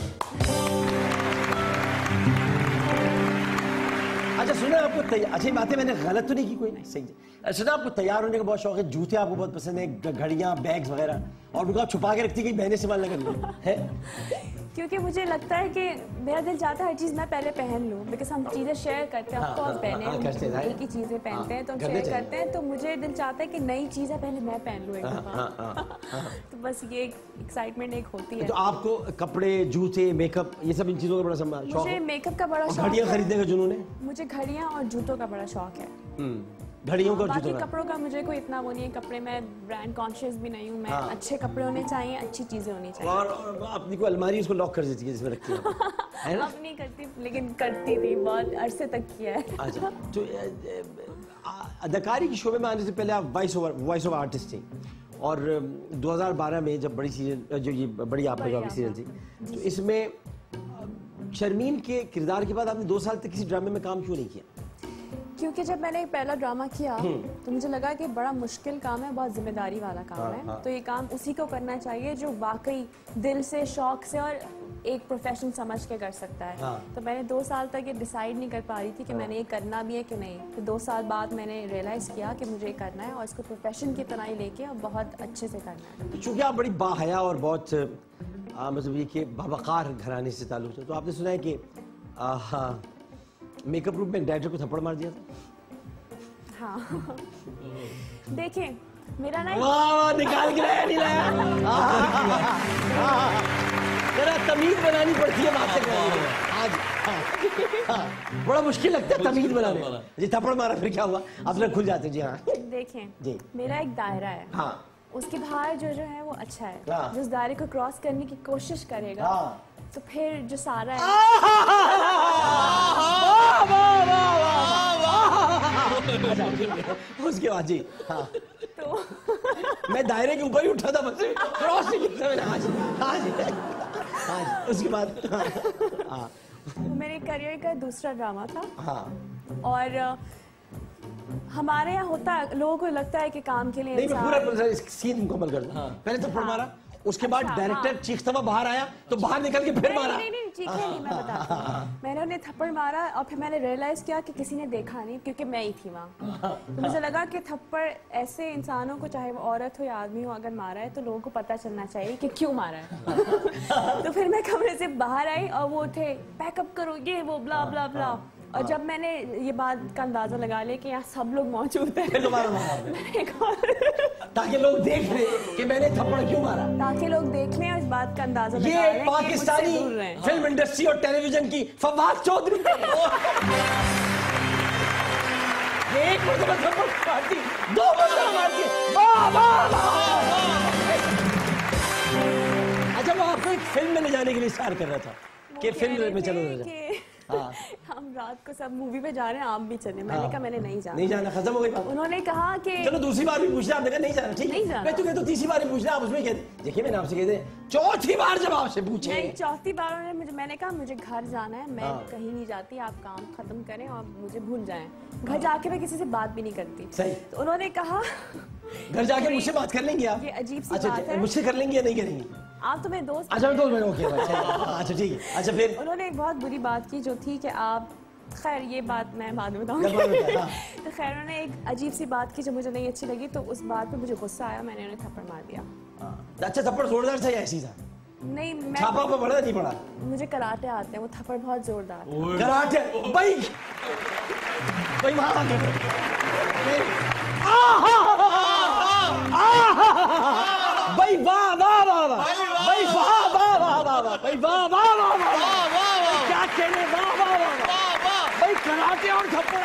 अच्छा सुना, आपको तैयार, अच्छी बातें मैंने गलत तो नहीं की कोई? नहीं, सही। सुना, आपको तैयार होने का बहुत शौक है, जूते आपको बहुत पसंद है, घड़ियां, बैग्स वगैरह, और उनको आप छुपा के रखती है कि बहनें इस्तेमाल न कर है? क्योंकि मुझे लगता है कि मेरा दिल चाहता है हर चीज़ मैं पहले पहन लूँ, बिकॉज हम चीज़ें शेयर करते हैं। हाँ, ऑफकोर्स हाँ, हाँ, करते हैं, एक ही चीज़ें पहनते हैं, तो हम करने शेयर चाहिए। करते हैं, तो मुझे दिल चाहता है कि नई चीज़ें पहले मैं पहन लूँ एक हाँ, हाँ, दफ़ा। हाँ, तो बस ये एक्साइटमेंट एक होती है। तो आपको कपड़े, जूते, मेकअप, ये सब इन चीज़ों का बड़ा शौक मुझे है? मेकअप का बड़ा और शौक घड़ियां है। खरीदने का जुनून है? मुझे घड़ियां और जूतों का बड़ा शौक है। घड़ियों का और बाकी जूतों का? कपड़ों का मुझे कोई इतना वो नहीं है, कपड़े में ब्रांड कॉन्शियस भी नहीं हूँ मैं। हाँ। अच्छे कपड़े होने चाहिए, अच्छी चीजें होनी चाहिए। और और अपनी कोई अलमारी उसको लॉक कर देती है जिसमें रखती है, है ना? अब नहीं करती, लेकिन करती थी, बहुत अरसे तक किया है। अच्छा, तो अ, अ, अदाकारी के शोबे में आने से पहले आप voice over voice over artist थी, और दो हज़ार बारह में जब बड़ी सीरियल, जो ये बड़ी आप बड़ी सीरियल थी, तो इसमें अ, शर्मीन के किरदार के बाद आपने दो साल तक किसी ड्रामे में काम क्यों नहीं किया? क्योंकि जब मैंने पहला ड्रामा किया तो मुझे लगा कि बड़ा मुश्किल काम है, बहुत जिम्मेदारी वाला काम हाँ, है। हाँ। तो ये काम उसी को करना चाहिए जो वाकई दिल से, शौक से और एक प्रोफेशन समझ के कर सकता है। हाँ। तो मैंने दो साल तक ये डिसाइड नहीं कर पा रही थी कि मैंने ये करना भी है कि नहीं। तो दो साल बाद मैंने रियलाइज़ किया कि मुझे ये करना है और इसको प्रोफेशन की तरह ही लेके और बहुत अच्छे से करना है। तो चूंकि आप बड़ी बाहया और बहुत आ, मतलब ये कि बावकार घराने से ताल्लुक है, तो आपने सुना है कि आ, हाँ, मेकअप रूम में डायरेक्टर को थप्पड़ मार दिया था? हाँ। देखिए मेरा ना वाह वाह, निकाल के लाया नहीं लाया? जरा तमीज बनानी पड़ती है बात करने में आज। हाँ, हाँ, बड़ा मुश्किल लगता है तमीज बनाने। जी थप्पड़ मारा फिर क्या हुआ? अपने खुल जाते। जी हाँ देखें जी। मेरा एक दायरा है, हाँ उसके बाहर जो जो है वो अच्छा है। हाँ। जो उस दायरे को क्रॉस करने की कोशिश करेगा हाँ। तो फिर जो सारा है उसके बाद जी हाँ, तो मैं दायरे के ऊपर ही उठा था बस, क्रॉस नहीं किया मैंने। हाँ जी हाँ जी हाँ जी, उसके बाद हाँ, हाँ, मेरे करियर का दूसरा ड्रामा था हाँ। और अ, हमारे यहाँ होता है, लोगों को लगता है कि काम के लिए नहीं मैं इंसान पूरा सीन मुकम्मल कर दूं। पहले थप्पड़ मारा, उसके बाद अच्छा, डायरेक्टर हाँ। चीखता हुआ बाहर आया, तो बाहर निकल के फिर नहीं, मारा। नहीं नहीं ठीक है, नहीं मैं बताती हूँ। मैंने उन्हें थप्पड़ मारा और फिर मैंने रियलाइज किया कि किसी ने देखा नहीं, क्योंकि मैं ही थी वहाँ। तो मुझे लगा कि थप्पड़ ऐसे इंसानों को, चाहे वो औरत हो या आदमी हो, अगर मारा है तो लोगों को पता चलना चाहिए कि क्यों मारा है। तो फिर मैं कमरे से बाहर आई और वो उठे, पैकअप करो, ये वो ब्ला ब्ला ब्ला। और जब मैंने ये बात का अंदाजा लगा लिया कि यहाँ सब लोग मौजूद हैं, फिर दोबारा मारा एक और ताकि लोग देख ले कि मैंने थप्पड़ क्यों मारा। ताकि लोग देख लें और इस बात का अंदाजा लगा ये लें कि पाकिस्तानी मुझसे दूर रहें। फिल्म इंडस्ट्री और टेलीविजन की फवाद चौधरी ये एक मरतबा थप्पड़ मारती, दो मरतबा मारती, वाह वाह वाह। अच्छा वो आपको एक फिल्म में ले जाने के लिए इशार कर रहा था कि वो फिल्म कह में रहे चलो थे ना कि हाँ। हम रात को सब मूवी पे जा रहे हैं, आप भी चले। मैंने हाँ। कहा मैंने नहीं जाना। नहीं जाना, खत्म हो गई बात। उन्होंने कहा कि चलो दूसरी बार भी पूछना, आपने कहा नहीं जाना, ठीक नहीं है जाना। मैं तो कहता हूं तीसरी बार भी पूछना, आप उसमें कहते देखिए मैंने आपसे कहते चौथी बार जब आपसे पूछे नहीं, चौथी बार उन्होंने मुझे मैंने कहा मुझे घर जाना है, मैं हाँ। कहीं नहीं जाती, आप काम खत्म करें और मुझे भूल जाएं। घर जाके मैं किसी से बात भी नहीं करती। सही। तो उन्होंने कहा घर जाके मुझसे बात कर लेंगे आप? ये अजीब सी अच्छा, बात है। मुझसे कर लेंगे या नहीं करेंगी? आप तो मेरे दोस्त। अच्छा मैं दोस्त बनो, ओके अच्छा ठीक है। अच्छा फिर उन्होंने एक बहुत बुरी बात की जो थी कि आप, खैर ये बात मैं बाद में बताऊंगी। बाद में बता, हाँ। तो खैर उन्होंने एक अजीब सी बात की जो मुझे नहीं अच्छी लगी, तो उस बात पे मुझे गुस्सा आया, मैंने उन्हें थप्पड़ मार दिया। अच्छा थप्पड़ जोरदार था या ऐसी था? नहीं, मैं छापा पे पड़ा नहीं पड़ा? मुझे कराटे आते हैं, वो थप्पड़ बहुत जोरदार था। कराटे भाई भाई वहां भाई वाह वाह वाह वाह भाई वाह वाह वाह वाह वाह भाई वाह वाह वाह वाह क्या कहने, वाह वाह वाह भाई कराटे और थप्पड़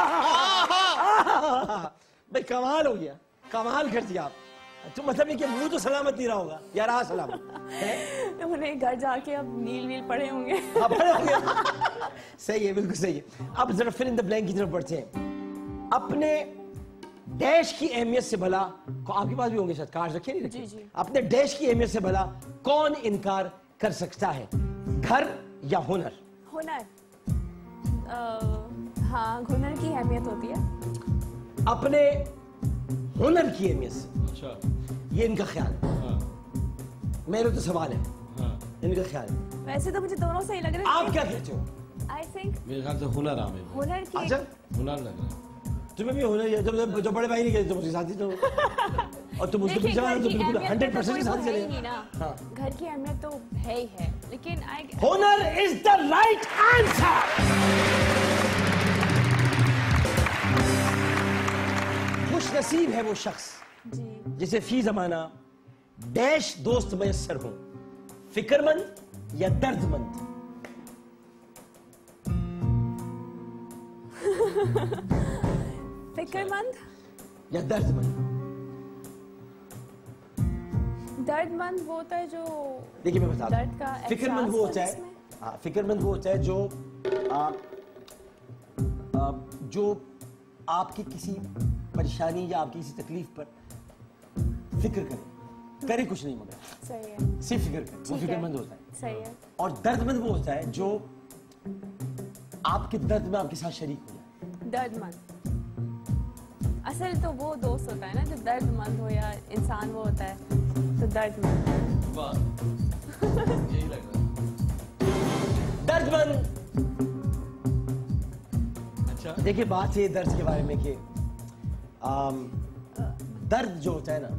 भाई कमाल हो गया, कमाल कर दिया आप। तो मतलब ये कि मुंह तो सलामत नहीं रहा होगा यार, हाँ सलामत है। तो उन्हें घर जाके अब नील नील पड़े होंगे। हाँ, पड़े होंगे। सही है, बिल्कुल सही है। अब जरा फिल इन द ब्लैंक की तरफ बढ़ते हैं। अपने डैश की अहमियत से भला, आपके पास भी होंगे शायद कार्ड, रखे नहीं रखे? जी, जी। अपने डैश की अहमियत से भला कौन इनकार कर सकता है, घर या हुनर? हुनर। अ, हाँ, हुनर की अहमियत होती है। अपने हुनर की अहमियत से, अच्छा ये इनका ख्याल है। हाँ मेरे तो सवाल है, हाँ इनका ख्याल है। वैसे तो मुझे दोनों सही लग रहे हैं। आप क्या कहते हो? आई थिंक मेरे ख्याल से हुनर आ में हुनर की अच्छा हुनर लग रहा है। तुम्हें भी हुनर है, जब जो बड़े भाई नहीं कहते तुम उसके साथ ही तो और तुम उसके देखिए, पीछे वाले घर तो की बिल्कुल अहमियत हंड्रेड तो परसेंट कोई के साथ वो ही है ही चलेगा। नहीं ना। हाँ। घर की अहमियत तो है ही है, लेकिन आई हुनर इज द राइट आंसर। खुश नसीब है वो शख्स जी। जिसे फी जमाना डैश दोस्त मयसर हो, फिक्रमंद या दर्दमंद। फिक्रमंद, या दर्दमंद? दर्दमंद वो होता है जो देखिए मैं बता दूं। दर्द का फिक्रमंद वो होता एहसास है, जिसमें- हाँ फिक्रमंद वो होता है जो आ, आ, जो आपकी किसी परेशानी या आपकी किसी तकलीफ पर फिक्र करे, करे कुछ नहीं मगर सही है, सिर्फ फिक्र करे, वो ठीक है। फिक्रमंद होता है। सही है। और दर्दमंद वो होता है जो आपके दर्द में आपके साथ शरीक हो जाए। दर्दमंद असल तो वो दोस्त होता है ना जो दर्दमंद हो, या इंसान वो होता है तो दर्दमंद। वाह यही लग रहा है। दर्दमंद। अच्छा देखिए बात है दर्द के बारे में कि आम, दर्द जो होता है ना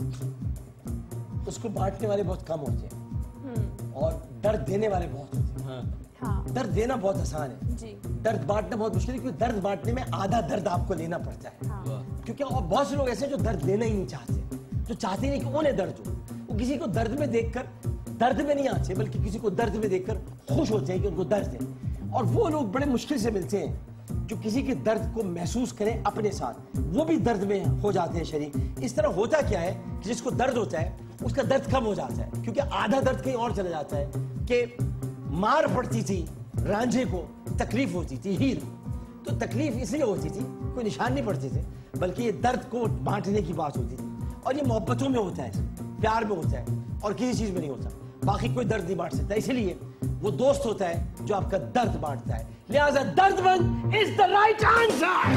उसको बांटने वाले बहुत कम होते हैं और दर्द देने वाले बहुत होते हैं। हाँ हाँ दर्द देना बहुत आसान है, जी। दर्द बांटना बहुत मुश्किल है, क्योंकि दर्द बांटने में आधा दर्द आपको लेना पड़ता है। हाँ। वाह क्योंकि और बहुत से लोग ऐसे हैं जो दर्द लेना ही नहीं चाहते, जो चाहते नहीं कि उन्हें दर्द हो। वो किसी को दर्द में देखकर दर्द में नहीं आते, बल्कि किसी को दर्द में देखकर खुश होते हैं कि उनको दर्द है। और वो लोग बड़े मुश्किल से मिलते हैं जो किसी के दर्द को महसूस करें अपने साथ, वो भी दर्द में हो जाते हैं शरीक। इस तरह होता क्या है कि जिसको दर्द होता है उसका दर्द कम हो जाता है, क्योंकि आधा दर्द कहीं और चला जाता है। कि मार पड़ती थी रांझे को, तकलीफ होती थी हीर, तो तकलीफ इसलिए होती थी, कोई निशान नहीं पड़ते थे, बल्कि ये दर्द को बांटने की बात होती थी। और ये मोहब्बतों में होता है, प्यार में होता है, और किसी चीज में नहीं होता। बाकी कोई दर्द नहीं बांट सकता, इसलिए वो दोस्त होता है जो आपका दर्द बांटता है। लिहाजा दर्दमंद इज द राइट आंसर।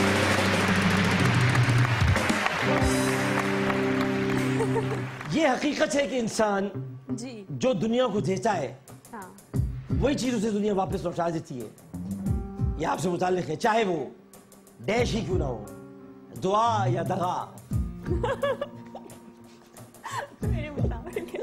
ये हकीकत है कि इंसान जी। जो दुनिया को देता है हाँ। वही चीज उसे दुनिया वापस लौटा देती है। ये आपसे मुताल्लिक है, चाहे वो डैश ही क्यों ना हो, दुआ या दगा। मेरे मुताबिक।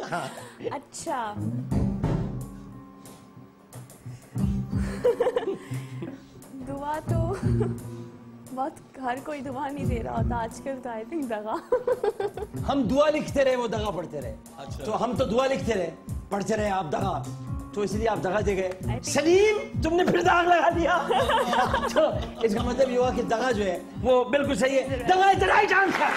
अच्छा दुआ तो बहुत हर कोई दुआ नहीं दे रहा होता आजकल, तो आई थिंक दगा। हम दुआ लिखते रहे, वो दगा पढ़ते रहे। अच्छा। तो हम तो दुआ लिखते रहे, पढ़ते रहे आप दगा, तो इसलिए आप दगा दे गए। सलीम तुमने फिर दाग लगा दिया। तो इसका मतलब ये हुआ कि दगा जो है वो बिल्कुल सही है। दगा इज द राइट आंसर।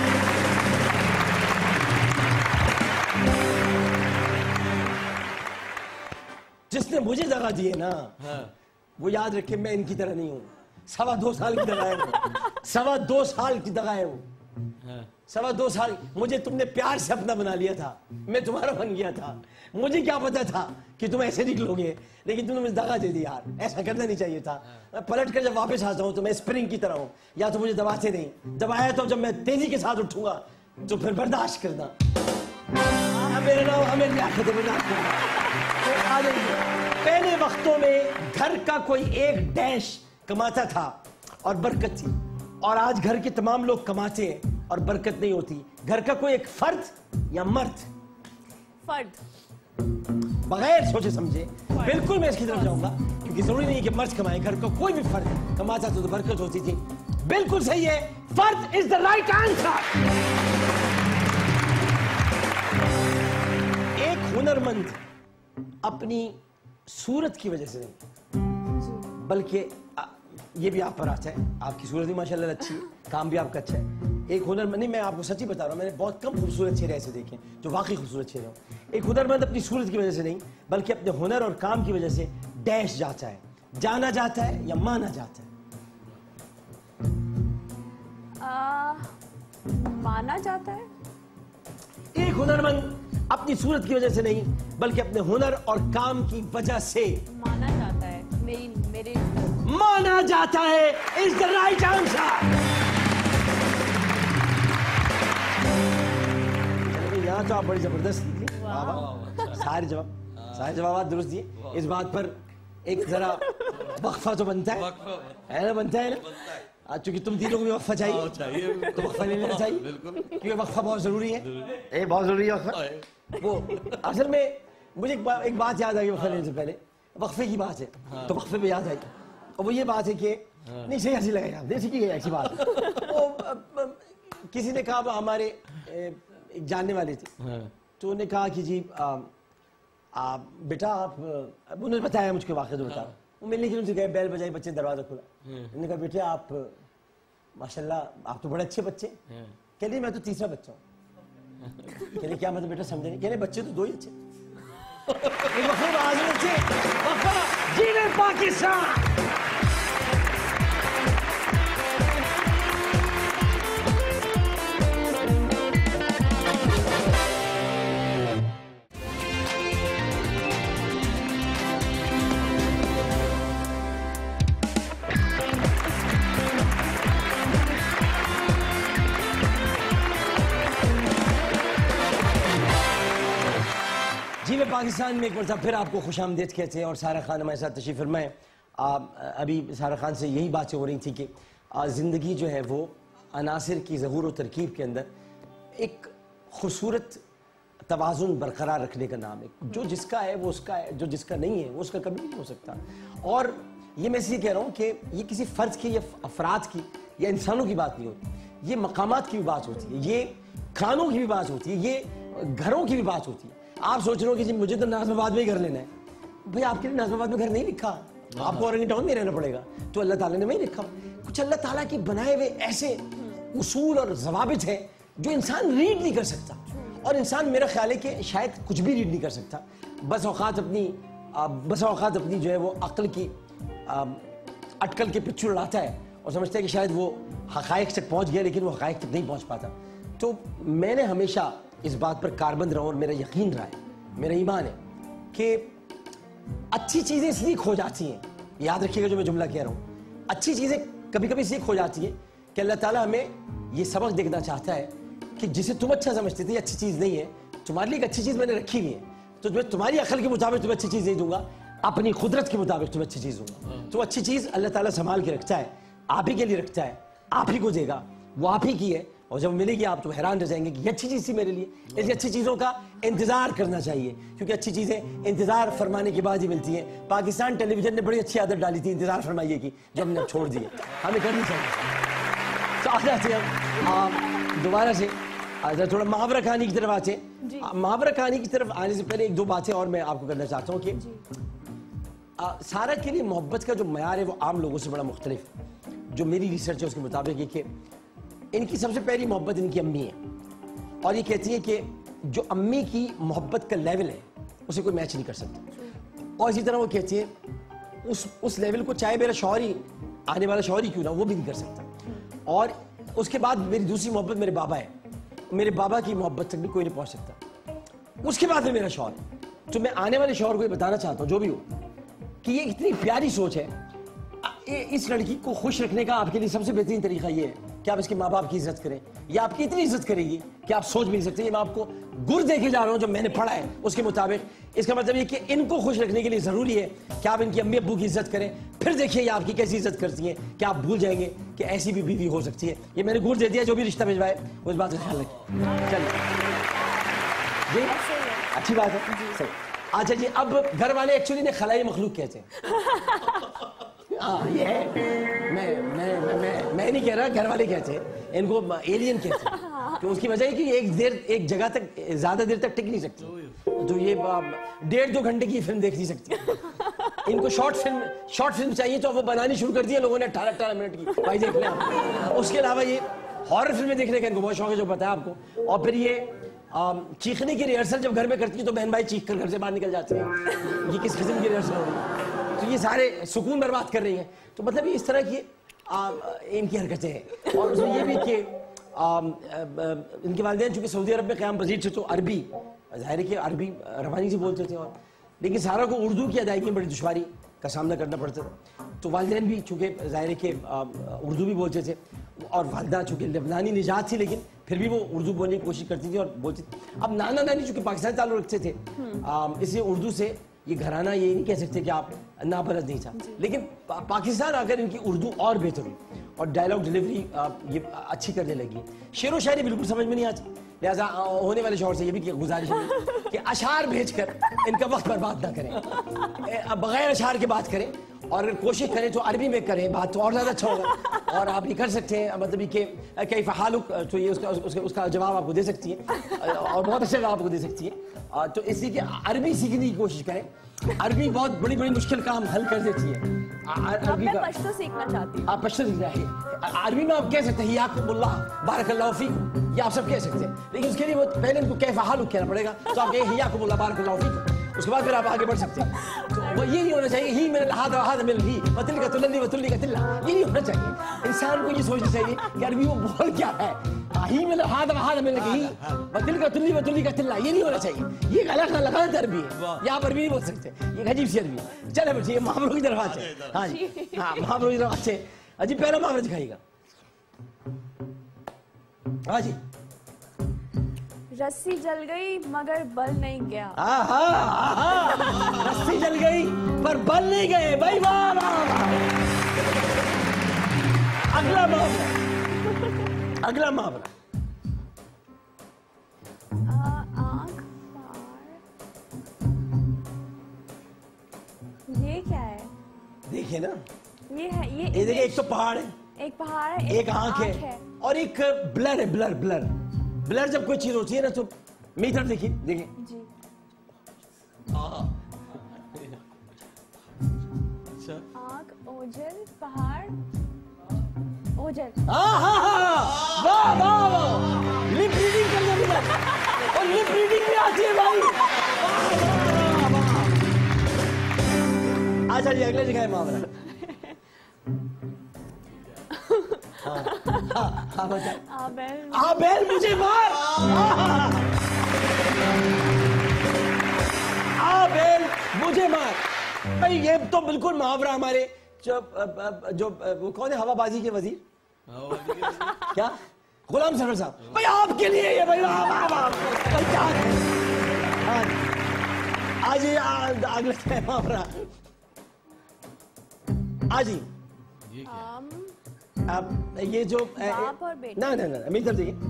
जिसने मुझे दगा दिए ना, हाँ। वो याद रखे मैं इनकी तरह नहीं हूँ। सवा दो साल की दगा है वो, सवा दो साल की दगा है वो, हाँ। सवा दो साल। मुझे तुमने प्यार से अपना बना लिया था, मैं तुम्हारा बन गया था। मुझे क्या पता था कि तुम ऐसे निकलोगे, लेकिन तुमने मुझे दगा दे दी यार। ऐसा करना नहीं चाहिए था। मैं पलट कर जब वापस आता हूँ तो मैं स्प्रिंग की तरह हूँ, या तो मुझे दबाते नहीं, दबाया तो जब मैं तेजी के साथ उठूंगा तो फिर बर्दाश्त करना। मेरा नाम हमें बर्दाश्त करना। तो आ जाइए। पहले वक्तों में घर का कोई एक डैश कमाता था और बरकत थी, और आज घर के तमाम लोग कमाते हैं और बरकत नहीं होती। घर का कोई एक फर्द या मर्द, फर्द, बगैर सोचे समझे बिल्कुल मैं इसकी तरफ जाऊंगा, क्योंकि जरूरी नहीं है कि मर्द कमाए। घर का कोई भी फर्द कमाता था तो बरकत होती थी। बिल्कुल सही है, फर्द इज द राइट आंसर। एक हुनरमंद अपनी सूरत की वजह से नहीं, बल्कि ये भी आप पर आता है, आपकी सूरत भी माशाल्लाह अच्छी है, काम भी आपका अच्छा है। एक हुनरमंद, नहीं मैं आपको सच्ची बता रहा हूँ, मैंने बहुत कम खूबसूरत चेहरे ऐसे देखे जो वाकई खूबसूरत चेहरे हो। एक हुनरमंद अपनी सूरत की वजह से नहीं, बल्कि अपने हुनर और काम की वजह से डैश जाता है, जाना जाता है या माना जाता है। आ, माना जाता है। एक हुनरमंद अपनी सूरत की वजह से नहीं, बल्कि अपने हुनर और काम की वजह से माना जाता है। मेरी मेरे माना जाता है इज द राइट आंसर। यहाँ तो आप बड़ी जबरदस्त निकली। वाह वाह, सारे जवाब सारे जवाब दुरुस्त दिए। इस बात पर एक जरा वक्फा तो बनता है, है ना, बनता है ना, चूंकि तुम तीनों को भी वक्फा चाहिए, चाहिए तो वक्फा ले लेना चाहिए, बिल्कुल, क्योंकि वक्फा बहुत जरूरी है। ये बहुत जरूरी है वक्फा। वो असल में मुझे एक, बा, एक बात याद आ गई वक्फे लेने से पहले, वक्फे की बात है। हाँ। तो वक्फे पे याद आई, और वो ये बात है कि हाँ। नहीं सही हंसी लगेगा, देसी की ऐसी बात। वो किसी ने कहा, हमारे एक जानने वाले थे, हाँ। तो उन्होंने कहा कि जी आ, आ, बेटा आप, उन्होंने बताया मुझको वाक़या तो बता, वो मिलने के लिए उनसे गए, बैल बजाई, बच्चे ने दरवाजा खोला। उन्होंने कहा बेटे आप माशाल्लाह आप तो बड़े अच्छे बच्चे। कह रही मैं तो तीसरा बच्चा हूँ। कह रही क्या मतलब बेटा समझे नहीं? कह रहे बच्चे तो दो ही अच्छे। पाकिस्तान। पाकिस्तान में एक बार फिर आपको खुशामदीद कहते हैं, और सारा खान हमारे साथ तशरीफ फरमाए। अभी सारा खान से यही बातें हो रही थी कि ज़िंदगी जो है वो अनासिर की ज़हूर और तरकीब के अंदर एक खूबसूरत तवाज़ुन बरकरार रखने का नाम है। जो जिसका है वो उसका है, जो जिसका नहीं है वो उसका कभी नहीं हो सकता। और ये मैं इसलिए कह रहा हूँ कि ये किसी फ़र्द की या अफराद की या इंसानों की बात नहीं होती, ये मकामात की भी बात होती है, ये खानों की भी बात होती है, ये घरों की भी बात होती है। आप सोच रहे हो कि जी मुझे तो नाज़िमाबाद में ही घर लेना है, भाई आपके लिए नाज़िमाबाद में घर नहीं लिखा, आपको औरंगी टाउन में रहना पड़ेगा, तो अल्लाह ताला ने वही लिखा। कुछ अल्लाह ताला के बनाए हुए ऐसे उसूल और ज़वाबित हैं जो इंसान रीड नहीं कर सकता, और इंसान मेरा ख्याल है कि शायद कुछ भी रीड नहीं कर सकता। बस औकात अपनी बस औकात अपनी जो है वो अक्ल की अटकल के पिच्छू लड़ाता है और समझता है कि शायद वो हक़ाइक़ तक पहुँच गया, लेकिन वो हक़ाइक़ तक नहीं पहुँच पाता। तो मैंने हमेशा इस बात पर कारबंद रहा और मेरा यकीन रहा है, मेरा ईमान है कि अच्छी चीज़ें इसलिए खो जाती हैं, याद रखिएगा जो मैं जुमला कह रहा हूँ, अच्छी चीज़ें कभी कभी इसलिए खो जाती हैं कि अल्लाह ताला हमें ये सबक देखना चाहता है कि जिसे तुम अच्छा समझते थे अच्छी चीज़ नहीं है, तुम्हारे लिए एक अच्छी चीज़ मैंने रखी हुई है, तो मैं तुम्हारी अकल के मुताबिक तुम्हें अच्छी चीज़ नहीं दूंगा, अपनी कुदरत के मुताबिक तुम्हें अच्छी चीज़ दूंगा। तो अच्छी चीज़ अल्लाह ताला संभाल के रखता है, आप ही के लिए रखता है, आप ही को देगा, वो आप ही की है, और जब मिलेगी आप तो हैरान रह जाएंगे कि ये अच्छी चीज़ थी मेरे लिए। ऐसी अच्छी चीज़ों का इंतज़ार करना चाहिए, क्योंकि अच्छी चीज़ें इंतज़ार फरमाने के बाद ही मिलती हैं। पाकिस्तान टेलीविजन ने बड़ी अच्छी आदत डाली थी इंतज़ार फरमाइए की, जो हमने छोड़ दी है, हमें करनी चाहिए। तो आ जाते हैं दोबारा से अच्छा थोड़ा मुहावरा कहानी की तरफ आते हैं। मुहावरा कहानी की तरफ आने से पहले एक दो बातें और मैं आपको करना चाहता हूँ कि आ, सारा के लिए मोहब्बत का जो मयार है वो आम लोगों से बड़ा मुख्तलिफ है। जो मेरी रिसर्च है उसके मुताबिक है कि इनकी सबसे पहली मोहब्बत इनकी अम्मी है, और ये कहती है कि जो अम्मी की मोहब्बत का लेवल है उसे कोई मैच नहीं कर सकता। और इसी तरह वो कहती है उस उस लेवल को चाहे मेरा शौहर ही आने वाला शौहर ही क्यों ना वो भी नहीं कर सकता। और उसके बाद मेरी दूसरी मोहब्बत मेरे बाबा है, मेरे बाबा की मोहब्बत तक भी कोई नहीं पहुंच सकता। उसके बाद में मेरा शौहर। तो मैं आने वाले शौहर को ये बताना चाहता हूँ जो भी हो कि ये इतनी प्यारी सोच है। इस लड़की को खुश रखने का आपके लिए सबसे बेहतरीन तरीका ये है कि आप इसके माँ बाप की इज्जत करें। ये आपकी इतनी इज्जत करेगी कि आप सोच भी नहीं सकते। ये मैं आपको गुर देके जा रहा हूँ जो मैंने पढ़ा है उसके मुताबिक। इसका मतलब ये कि इनको खुश रखने के लिए जरूरी है कि आप इनकी अम्मी अब्बू की इज्जत करें। फिर देखिए ये आपकी कैसी इज्जत करती हैं कि आप भूल जाएंगे कि ऐसी भी बीवी हो सकती है। ये मैंने गुर दे दिया, जो भी रिश्ता भिजवाए उस बात का ख्याल रखें। चलिए जी, अच्छी बात है, सही। अच्छा जी, अब घर वाले एक्चुअली ने खलाई मखलूक कहते हैं। हाँ ये है, मैं मैं मैं मैं मैं नहीं कह रहा, घर वाले कहते हैं इनको एलियन कहते हैं। तो उसकी वजह है कि एक देर एक जगह तक ज्यादा देर तक टिक नहीं सकती। तो ये डेढ़ दो घंटे की फिल्म देख नहीं सकती। इनको शॉर्ट फिल्म शॉर्ट फिल्म चाहिए तो वो बनानी शुरू कर दी है लोगों ने अठारह अठारह मिनट की, भाई देख लें। उसके अलावा ये हॉरर फिल्में देखने का इनको बहुत शौक है, जो पता है आपको। और फिर ये आ, चीखने की रिहर्सल जब घर में करती है तो बहन भाई चीख कर घर से बाहर निकल जाते हैं। ये किस किस्म की रिहर्सल हो रही है? तो ये सारे सुकून बर्बाद कर रही हैं। तो मतलब ये इस तरह की आ, इनकी हरकतें हैं। और उसमें ये भी कि आ, आ, इनके वालिदैन चूंकि सऊदी अरब में क़याम पजीर थे तो अरबी ज़ाहिर है कि अरबी रवानी से बोलते थे, और लेकिन सारा को उर्दू की अदायगी में बड़ी दुश्वारी का सामना करना पड़ता था। तो वालिदैन भी चूँकि ज़ाहिर है कि उर्दू भी बोलते थे, और वालदा चूँकि लबनानी निजात थी लेकिन फिर भी वो उर्दू बोलने की कोशिश करती थी और बोलती थी। अब नाना नानी चूँकि पाकिस्तान ताल्लुक़ रखते थे, इसलिए उर्दू से ये घराना ये नहीं कह सकते कि आप नाबलद नहीं था, लेकिन पा, पाकिस्तान आकर इनकी उर्दू और बेहतर हुई और डायलॉग डिलीवरी ये अच्छी करने लगी। शेर व शायरी बिल्कुल समझ में नहीं आती, लिहाजा होने वाले शौहर से ये भी गुजारिश है कि अशार भेजकर इनका वक्त बर्बाद ना करें, बगैर अशार के बात करें, और अगर कोशिश करें तो अरबी में करें बात तो और ज़्यादा अच्छा होगा। और आप ये कर सकते हैं, मतलब कि कई फ़हालुक तो ये उसका उसका उसका जवाब आपको दे सकती है और बहुत अच्छा जवाब आपको दे सकती है। तो इसलिए कि अरबी सीखने की कोशिश करें। अरबी बहुत बड़ी बड़ी मुश्किल काम हल कर देती है। अरबी का पश्तो सीखना चाहती हूँ। आप पश्तो सीखना है। अरबी में आप कह सकते हैं याकुमुल्लाह बारकल्लाहु फीकुम, ये आप सब कह सकते हैं, लेकिन उसके लिए वो पहले इनको कैफ हालुक कहना पड़ेगा। तो आप कहें याकुमुल्लाह बारकल्लाहु फीकुम, उसके बाद फिर आप आगे बढ़ सकते हैं। तो वो ये नहीं होना चाहिए ही मेरे हाथ हाथ मिल ही वतिल का तुल्ली वतुल्ली का तिल्ला, ये नहीं होना चाहिए। इंसान को ये सोचना चाहिए कि अरबी वो बोल क्या है, ही मेरे हाथ हाथ मिल ही वतिल का तुल्ली वतुल्ली का तिल्ला, ये नहीं होना चाहिए। ये गलत गलत अरबी है, ये आप अरबी नहीं बोल सकते, ये अजीब सी अरबी है। चले बच्चे मुहावरों की तरफ आते। हाँ जी, हाँ मुहावरों की तरफ अच्छे। अजी पहला मुहावरा दिखाइएगा। हाँ जी, रस्सी जल गई मगर बल नहीं गया। आहा, आहा, रस्सी जल गई पर बल नहीं गए भाई, वाह वाह वाह। अगला मुहावरा, अगला मुहावरा। आँख फाड़, ये क्या है? देखिए ना, ये है ये ये देखिए, एक तो पहाड़ है, एक पहाड़ है, एक आंख है, है और एक ब्लर है। ब्लर ब्लर ब्लर जब कोई चीज होती है ना तो मेरी तरफ देखिए, देखिए जी। आँख, ओझल, पहाड़, ओझल। हाँ हाँ हाँ, वाह वाह वाह, लिप रीडिंग करने भी बात, और लिप रीडिंग भी आती है भाई। अच्छा जी, अगले दिखाए मुहावरा। हाँ हाँ हाँ, बताए। आबेल आबेल मुझे मार, आबेल मुझे मार। भाई ये तो बिल्कुल मुहावरा हमारे जो जो वो कौन है हवाबाजी के वजीर, क्या गुलाम सरवर साहब, भाई आपके लिए ये भाई। आज ये अगला मुहावरा। आज ही आम अब ये जो बाप और बेटा। ना ना ना मेरी तरफ देखिए।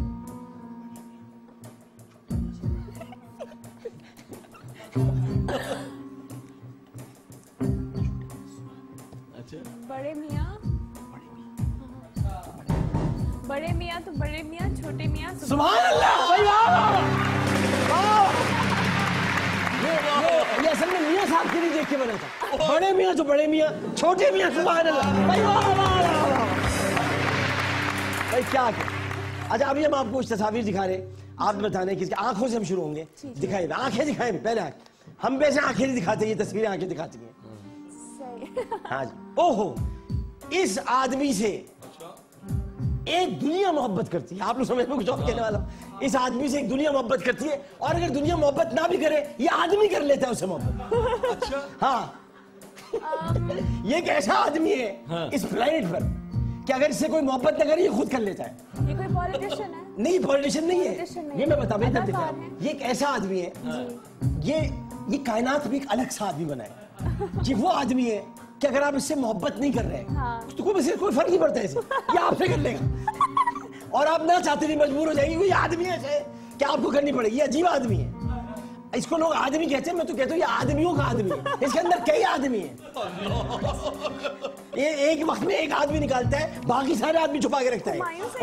अच्छा बड़े मियाँ बड़े मियाँ तो बड़े मियाँ, छोटे मियाँ सुबह। सुभान अल्लाह भाई, वाह वाह वाह। ये ये ये असल में मियाँ साहब के लिए देख के बना था। बड़े मियाँ तो बड़े मियाँ, छोटे मियाँ सुभान अल्लाह भाई, वाह वाह वाह वाह। भाई क्या क्या। अच्छा अभी हम आपको कुछ तस्वीर दिखा रहे हैं, आप बताने कि इसकी आंखों से हम शुरू होंगे। दिखाइए आंखें, दिखाएं पहले आंख। हम वैसे आंखें नहीं दिखाते, ये तस्वीरें आंखें दिखाती हैं। हाँ जी। ओहो, इस आदमी से एक दुनिया मोहब्बत करती है। आप लोग समझ में कुछ और कहने वाला, इस आदमी से एक दुनिया मोहब्बत करती है, और अगर दुनिया मोहब्बत ना भी करे, ये आदमी कर लेता है उससे मोहब्बत। अच्छा हाँ। ये एक ऐसा आदमी है हाँ। इस प्लेनेट पर कि अगर इससे कोई मोहब्बत न करे, ये खुद कर लेता है। ये कोई पॉलिटिशियन है? नहीं, पॉलिटिशियन नहीं है, नहीं ये मैं बता रहा हूँ। ये एक ऐसा आदमी है, ये ये कायनात में एक अलग सा आदमी बना है। ये वो आदमी है कि अगर आप इससे मोहब्बत नहीं कर रहे हैं हाँ। तो कोई इससे कोई फर्क नहीं पड़ता इसे, ये आपसे कर लेगा। और आप ना चाहते नहीं मजबूर हो जाएंगे। ये आदमी ऐसे कि आपको करनी पड़ेगी। ये अजीब आदमी है, इसको लोग आदमी कहते हैं, मैं तो कहता हूँ ये आदमियों का आदमी है। इसके अंदर कई आदमी है। ये एक वक्त में एक आदमी निकालता है, बाकी सारे आदमी छुपा के रखता है।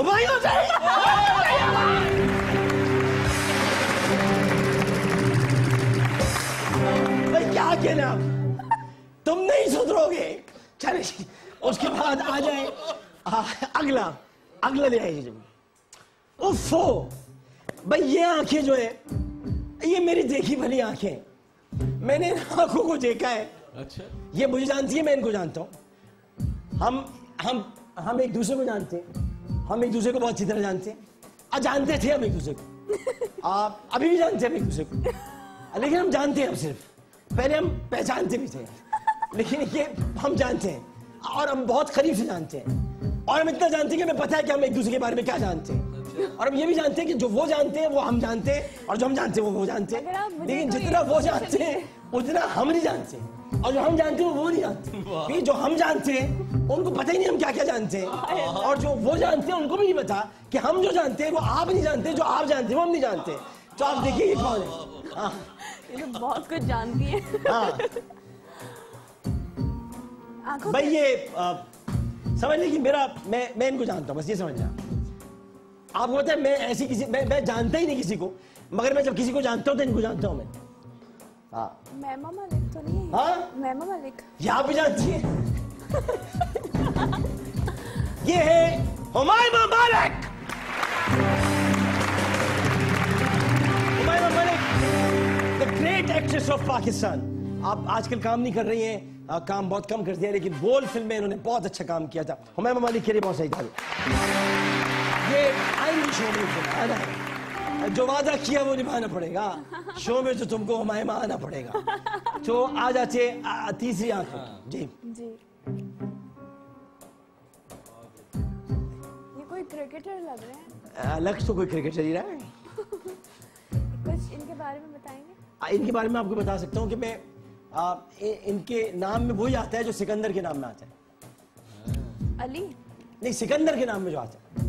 भाई क्या कहना, तुम नहीं सुधरोगे। चले उसके बाद आ जाए आ, अगला अगला ले आइए। उफ़ो भाई, ये आंखें जो है, ये मेरी देखी भली आंखें। मैंने आंखों को देखा है। अच्छा। ये मुझे जानती है, मैं इनको जानता हूँ। हम हम हम एक दूसरे को जानते हैं, हम एक दूसरे को बहुत अच्छी तरह जानते हैं। आज जानते थे हम एक दूसरे को, आप अभी भी जानते हैं हम एक दूसरे को, लेकिन हम जानते हैं अब सिर्फ। पहले हम पहचानते भी थे, लेकिन ये हम जानते हैं, और हम बहुत करीब से जानते हैं। और हम इतना जानते हैं कि हमें पता है कि हम एक दूसरे के बारे में क्या जानते हैं। और हम ये भी जानते हैं कि जो वो जानते हैं वो हम जानते हैं, और जो हम जानते हैं वो वो जानते हैं। लेकिन जितना वो जानते हैं उतना हम नहीं जानते, और जो हम जानते हैं वो नहीं जानते। जो हम जानते हैं उनको पता ही नहीं हम क्या क्या जानते हैं, और जो वो जानते हैं उनको भी नहीं पता कि हम जो जानते हैं वो आप नहीं जानते, जो आप जानते हैं वो हम नहीं जानते। तो आप देखिए ये कौन है। ये तो बहुत कुछ जानती है। हाँ भाई, ये आ, समझ लीजिए कि मेरा मैं मैं इनको जानता हूँ, बस ये समझना। आपको पता है मैं ऐसी किसी मैं मैं जानता ही नहीं किसी को, मगर मैं जब किसी को जानता हूँ तो इनको जानता हूँ मैं। हाँ मैमा मलिक तो नहीं है? हाँ मैमा मलिक। ये आप भी जानती हैं। ये है Humaima Malik. Humaima Malik, the great actress of Pakistan. आप आजकल काम नहीं कर रही हैं, आ, काम बहुत कम कर दिया, लेकिन बोल फिल्म में इन्होंने बहुत अच्छा काम किया था। हुमायमा मलिक के लिए बहुत सही था। ये आएंगी शो में, आना है, जो वादा किया वो निभाना पड़ेगा। शो में तो तुमको हुमायमा आना पड़ेगा। तो आ जाते तीसरी आंख। जी जी। ये कोई क्रिकेटर लग रहे हैं। लग तो कोई क्रिकेटर ही रहा है। कुछ इनके बारे में बताएंगे? इनके बारे में आपको बता सकता हूँ कि मैं आ, इ, इनके नाम में वही आता है जो सिकंदर के नाम में आता है। अली नहीं, सिकंदर के नाम में जो आता है,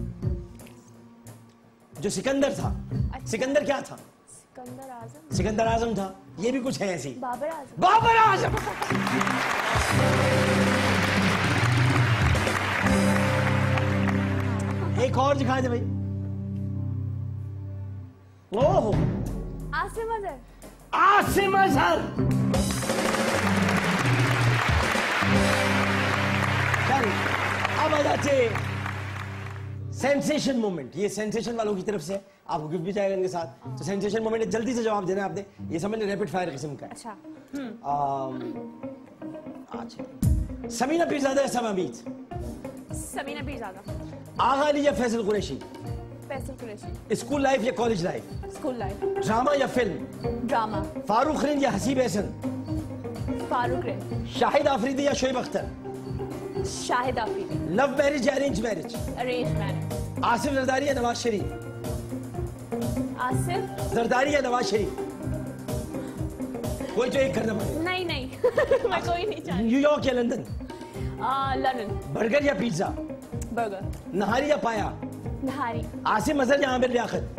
जो सिकंदर था। अच्छा। सिकंदर क्या था? सिकंदर आजम। सिकंदर आजम था। ये भी कुछ है ऐसी। बाबर आजम। बाबर आजम। एक और दिखा दे भाई। ओहो, आसिम अजहर। आसिम अजहर। चल अब आ जाते सेंसेशन मोमेंट। ये सेंसेशन वालों की तरफ से आपको गिफ्ट भी जाएगा इनके साथ। तो सेंसेशन मोमेंट है, जल्दी से जवाब देना है आपने। ये समझ ले रैपिड फायर किस्म का है। अच्छा। अच्छा, समीना पीरज़ादा या समा हमीद? समीना पीरज़ादा। आगा अली या फैसल कुरैशी? फैसल कुरैशी। स्कूल लाइफ या college life? School life. Drama या फिल्म? ड्रामा। फारूक रिन या हसीब एहसन? फारूक रिन। शाहिद आफरीदी या शोएब अख्तर? शाहिद आफरीदी। लव मैरिज या arrange marriage? Arrange marriage. Asif Zardari या नवाज शरीफ? आसिफ जरदारी या नवाज शरीफ? कोई तो एक करना पड़ेगा। नहीं नहीं मैं कोई नहीं चाहती। न्यूयॉर्क या लंदन? लंदन। बर्गर या पिज्जा? बर्गर। नहारी या पाया? नहारी। आसिम अजहर या आमिर लियाकत?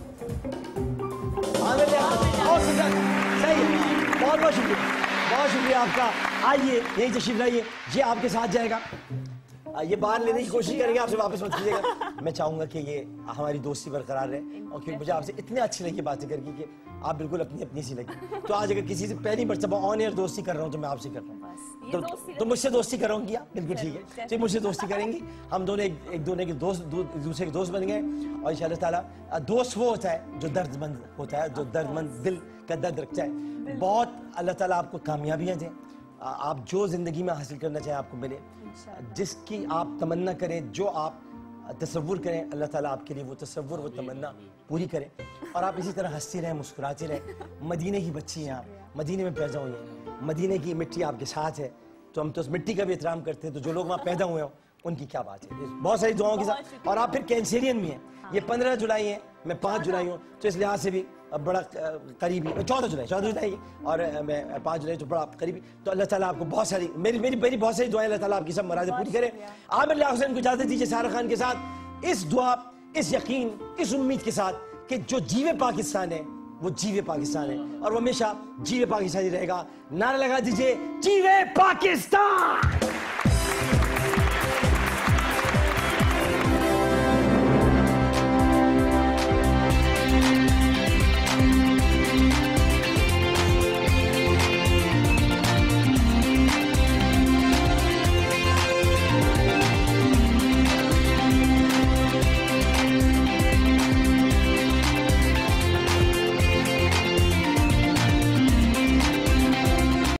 आमिर लियाकत। बहुत सुंदर, सही है, बहुत बहुत शुक्रिया, बहुत शुक्रिया आपका। आइए यही तशरीफ लाइए, ये आपके साथ जाएगा, ये बाहर लेने की कोशिश करेंगे, आपसे वापस मत कीजिएगा। मैं चाहूंगा कि ये हमारी दोस्ती बरकरार रहे, और क्योंकि मुझे आपसे इतनी अच्छी लगी बातें करके कि आप बिल्कुल अपनी अपनी सी लगी। तो आज अगर किसी से पहली मर्तबा ऑन एयर दोस्ती कर रहा हूँ तो मैं आपसे कर रहा हूँ, तो, तो मुझसे दोस्ती करोगी आप? बिल्कुल ठीक है, तो मुझसे दोस्ती करेंगी, हम दोनों एक, एक दोनों के दोस्त दो, एक दूसरे के दोस्त बन गए। और इंशाअल्लाह ताला दोस्त वो होता है जो दर्दमंद होता है, जो दर्दमंद दिल का दर्द रखता है। बहुत अल्लाह ताला आपको कामयाबियाँ दें, आप जो जिंदगी में हासिल करना चाहें आपको मिले, जिसकी आप तमन्ना करें, जो आप तसव्वुर करें, अल्लाह ताला आपके लिए वो तसव्वुर, वो तमन्ना पूरी करें। और आप इसी तरह हंसते रहें, मुस्कुराते रहें। मदीने की बच्ची हैं आप, मदीने में पैदा हुई हैं, मदीने की मिट्टी आपके साथ है, तो हम तो उस मिट्टी का भी एहतराम करते हैं। तो जो लोग वहाँ पैदा हुए हो उनकी क्या बात है, बहुत सारी दुआओं के साथ। और आप फिर कैंसेरियन भी हैं, ये पंद्रह जुलाई है, मैं पाँच जुलाई हूँ, तो इस लिहाज से भी बड़ा करीबी, चौदह जुलाई चौदह जुलाई और मैं पाँच जुलाई, तो बड़ा करीबी। तो अल्लाह ताला आपको बहुत सारी, मेरी मेरी मेरी बहुत सारी दुआएं, अल्लाह ताला आपकी सब मुरादें पूरी करे। आमिर लियाकत हुसैन को इजाजत दीजिए शाहरुख खान के साथ, इस दुआ, इस यकीन, इस उम्मीद के साथ कि जो जीवे पाकिस्तान है वो जीवे पाकिस्तान है, और वो हमेशा जीवे पाकिस्तानी रहेगा। नारा लगा दीजिए, जीवे पाकिस्तान।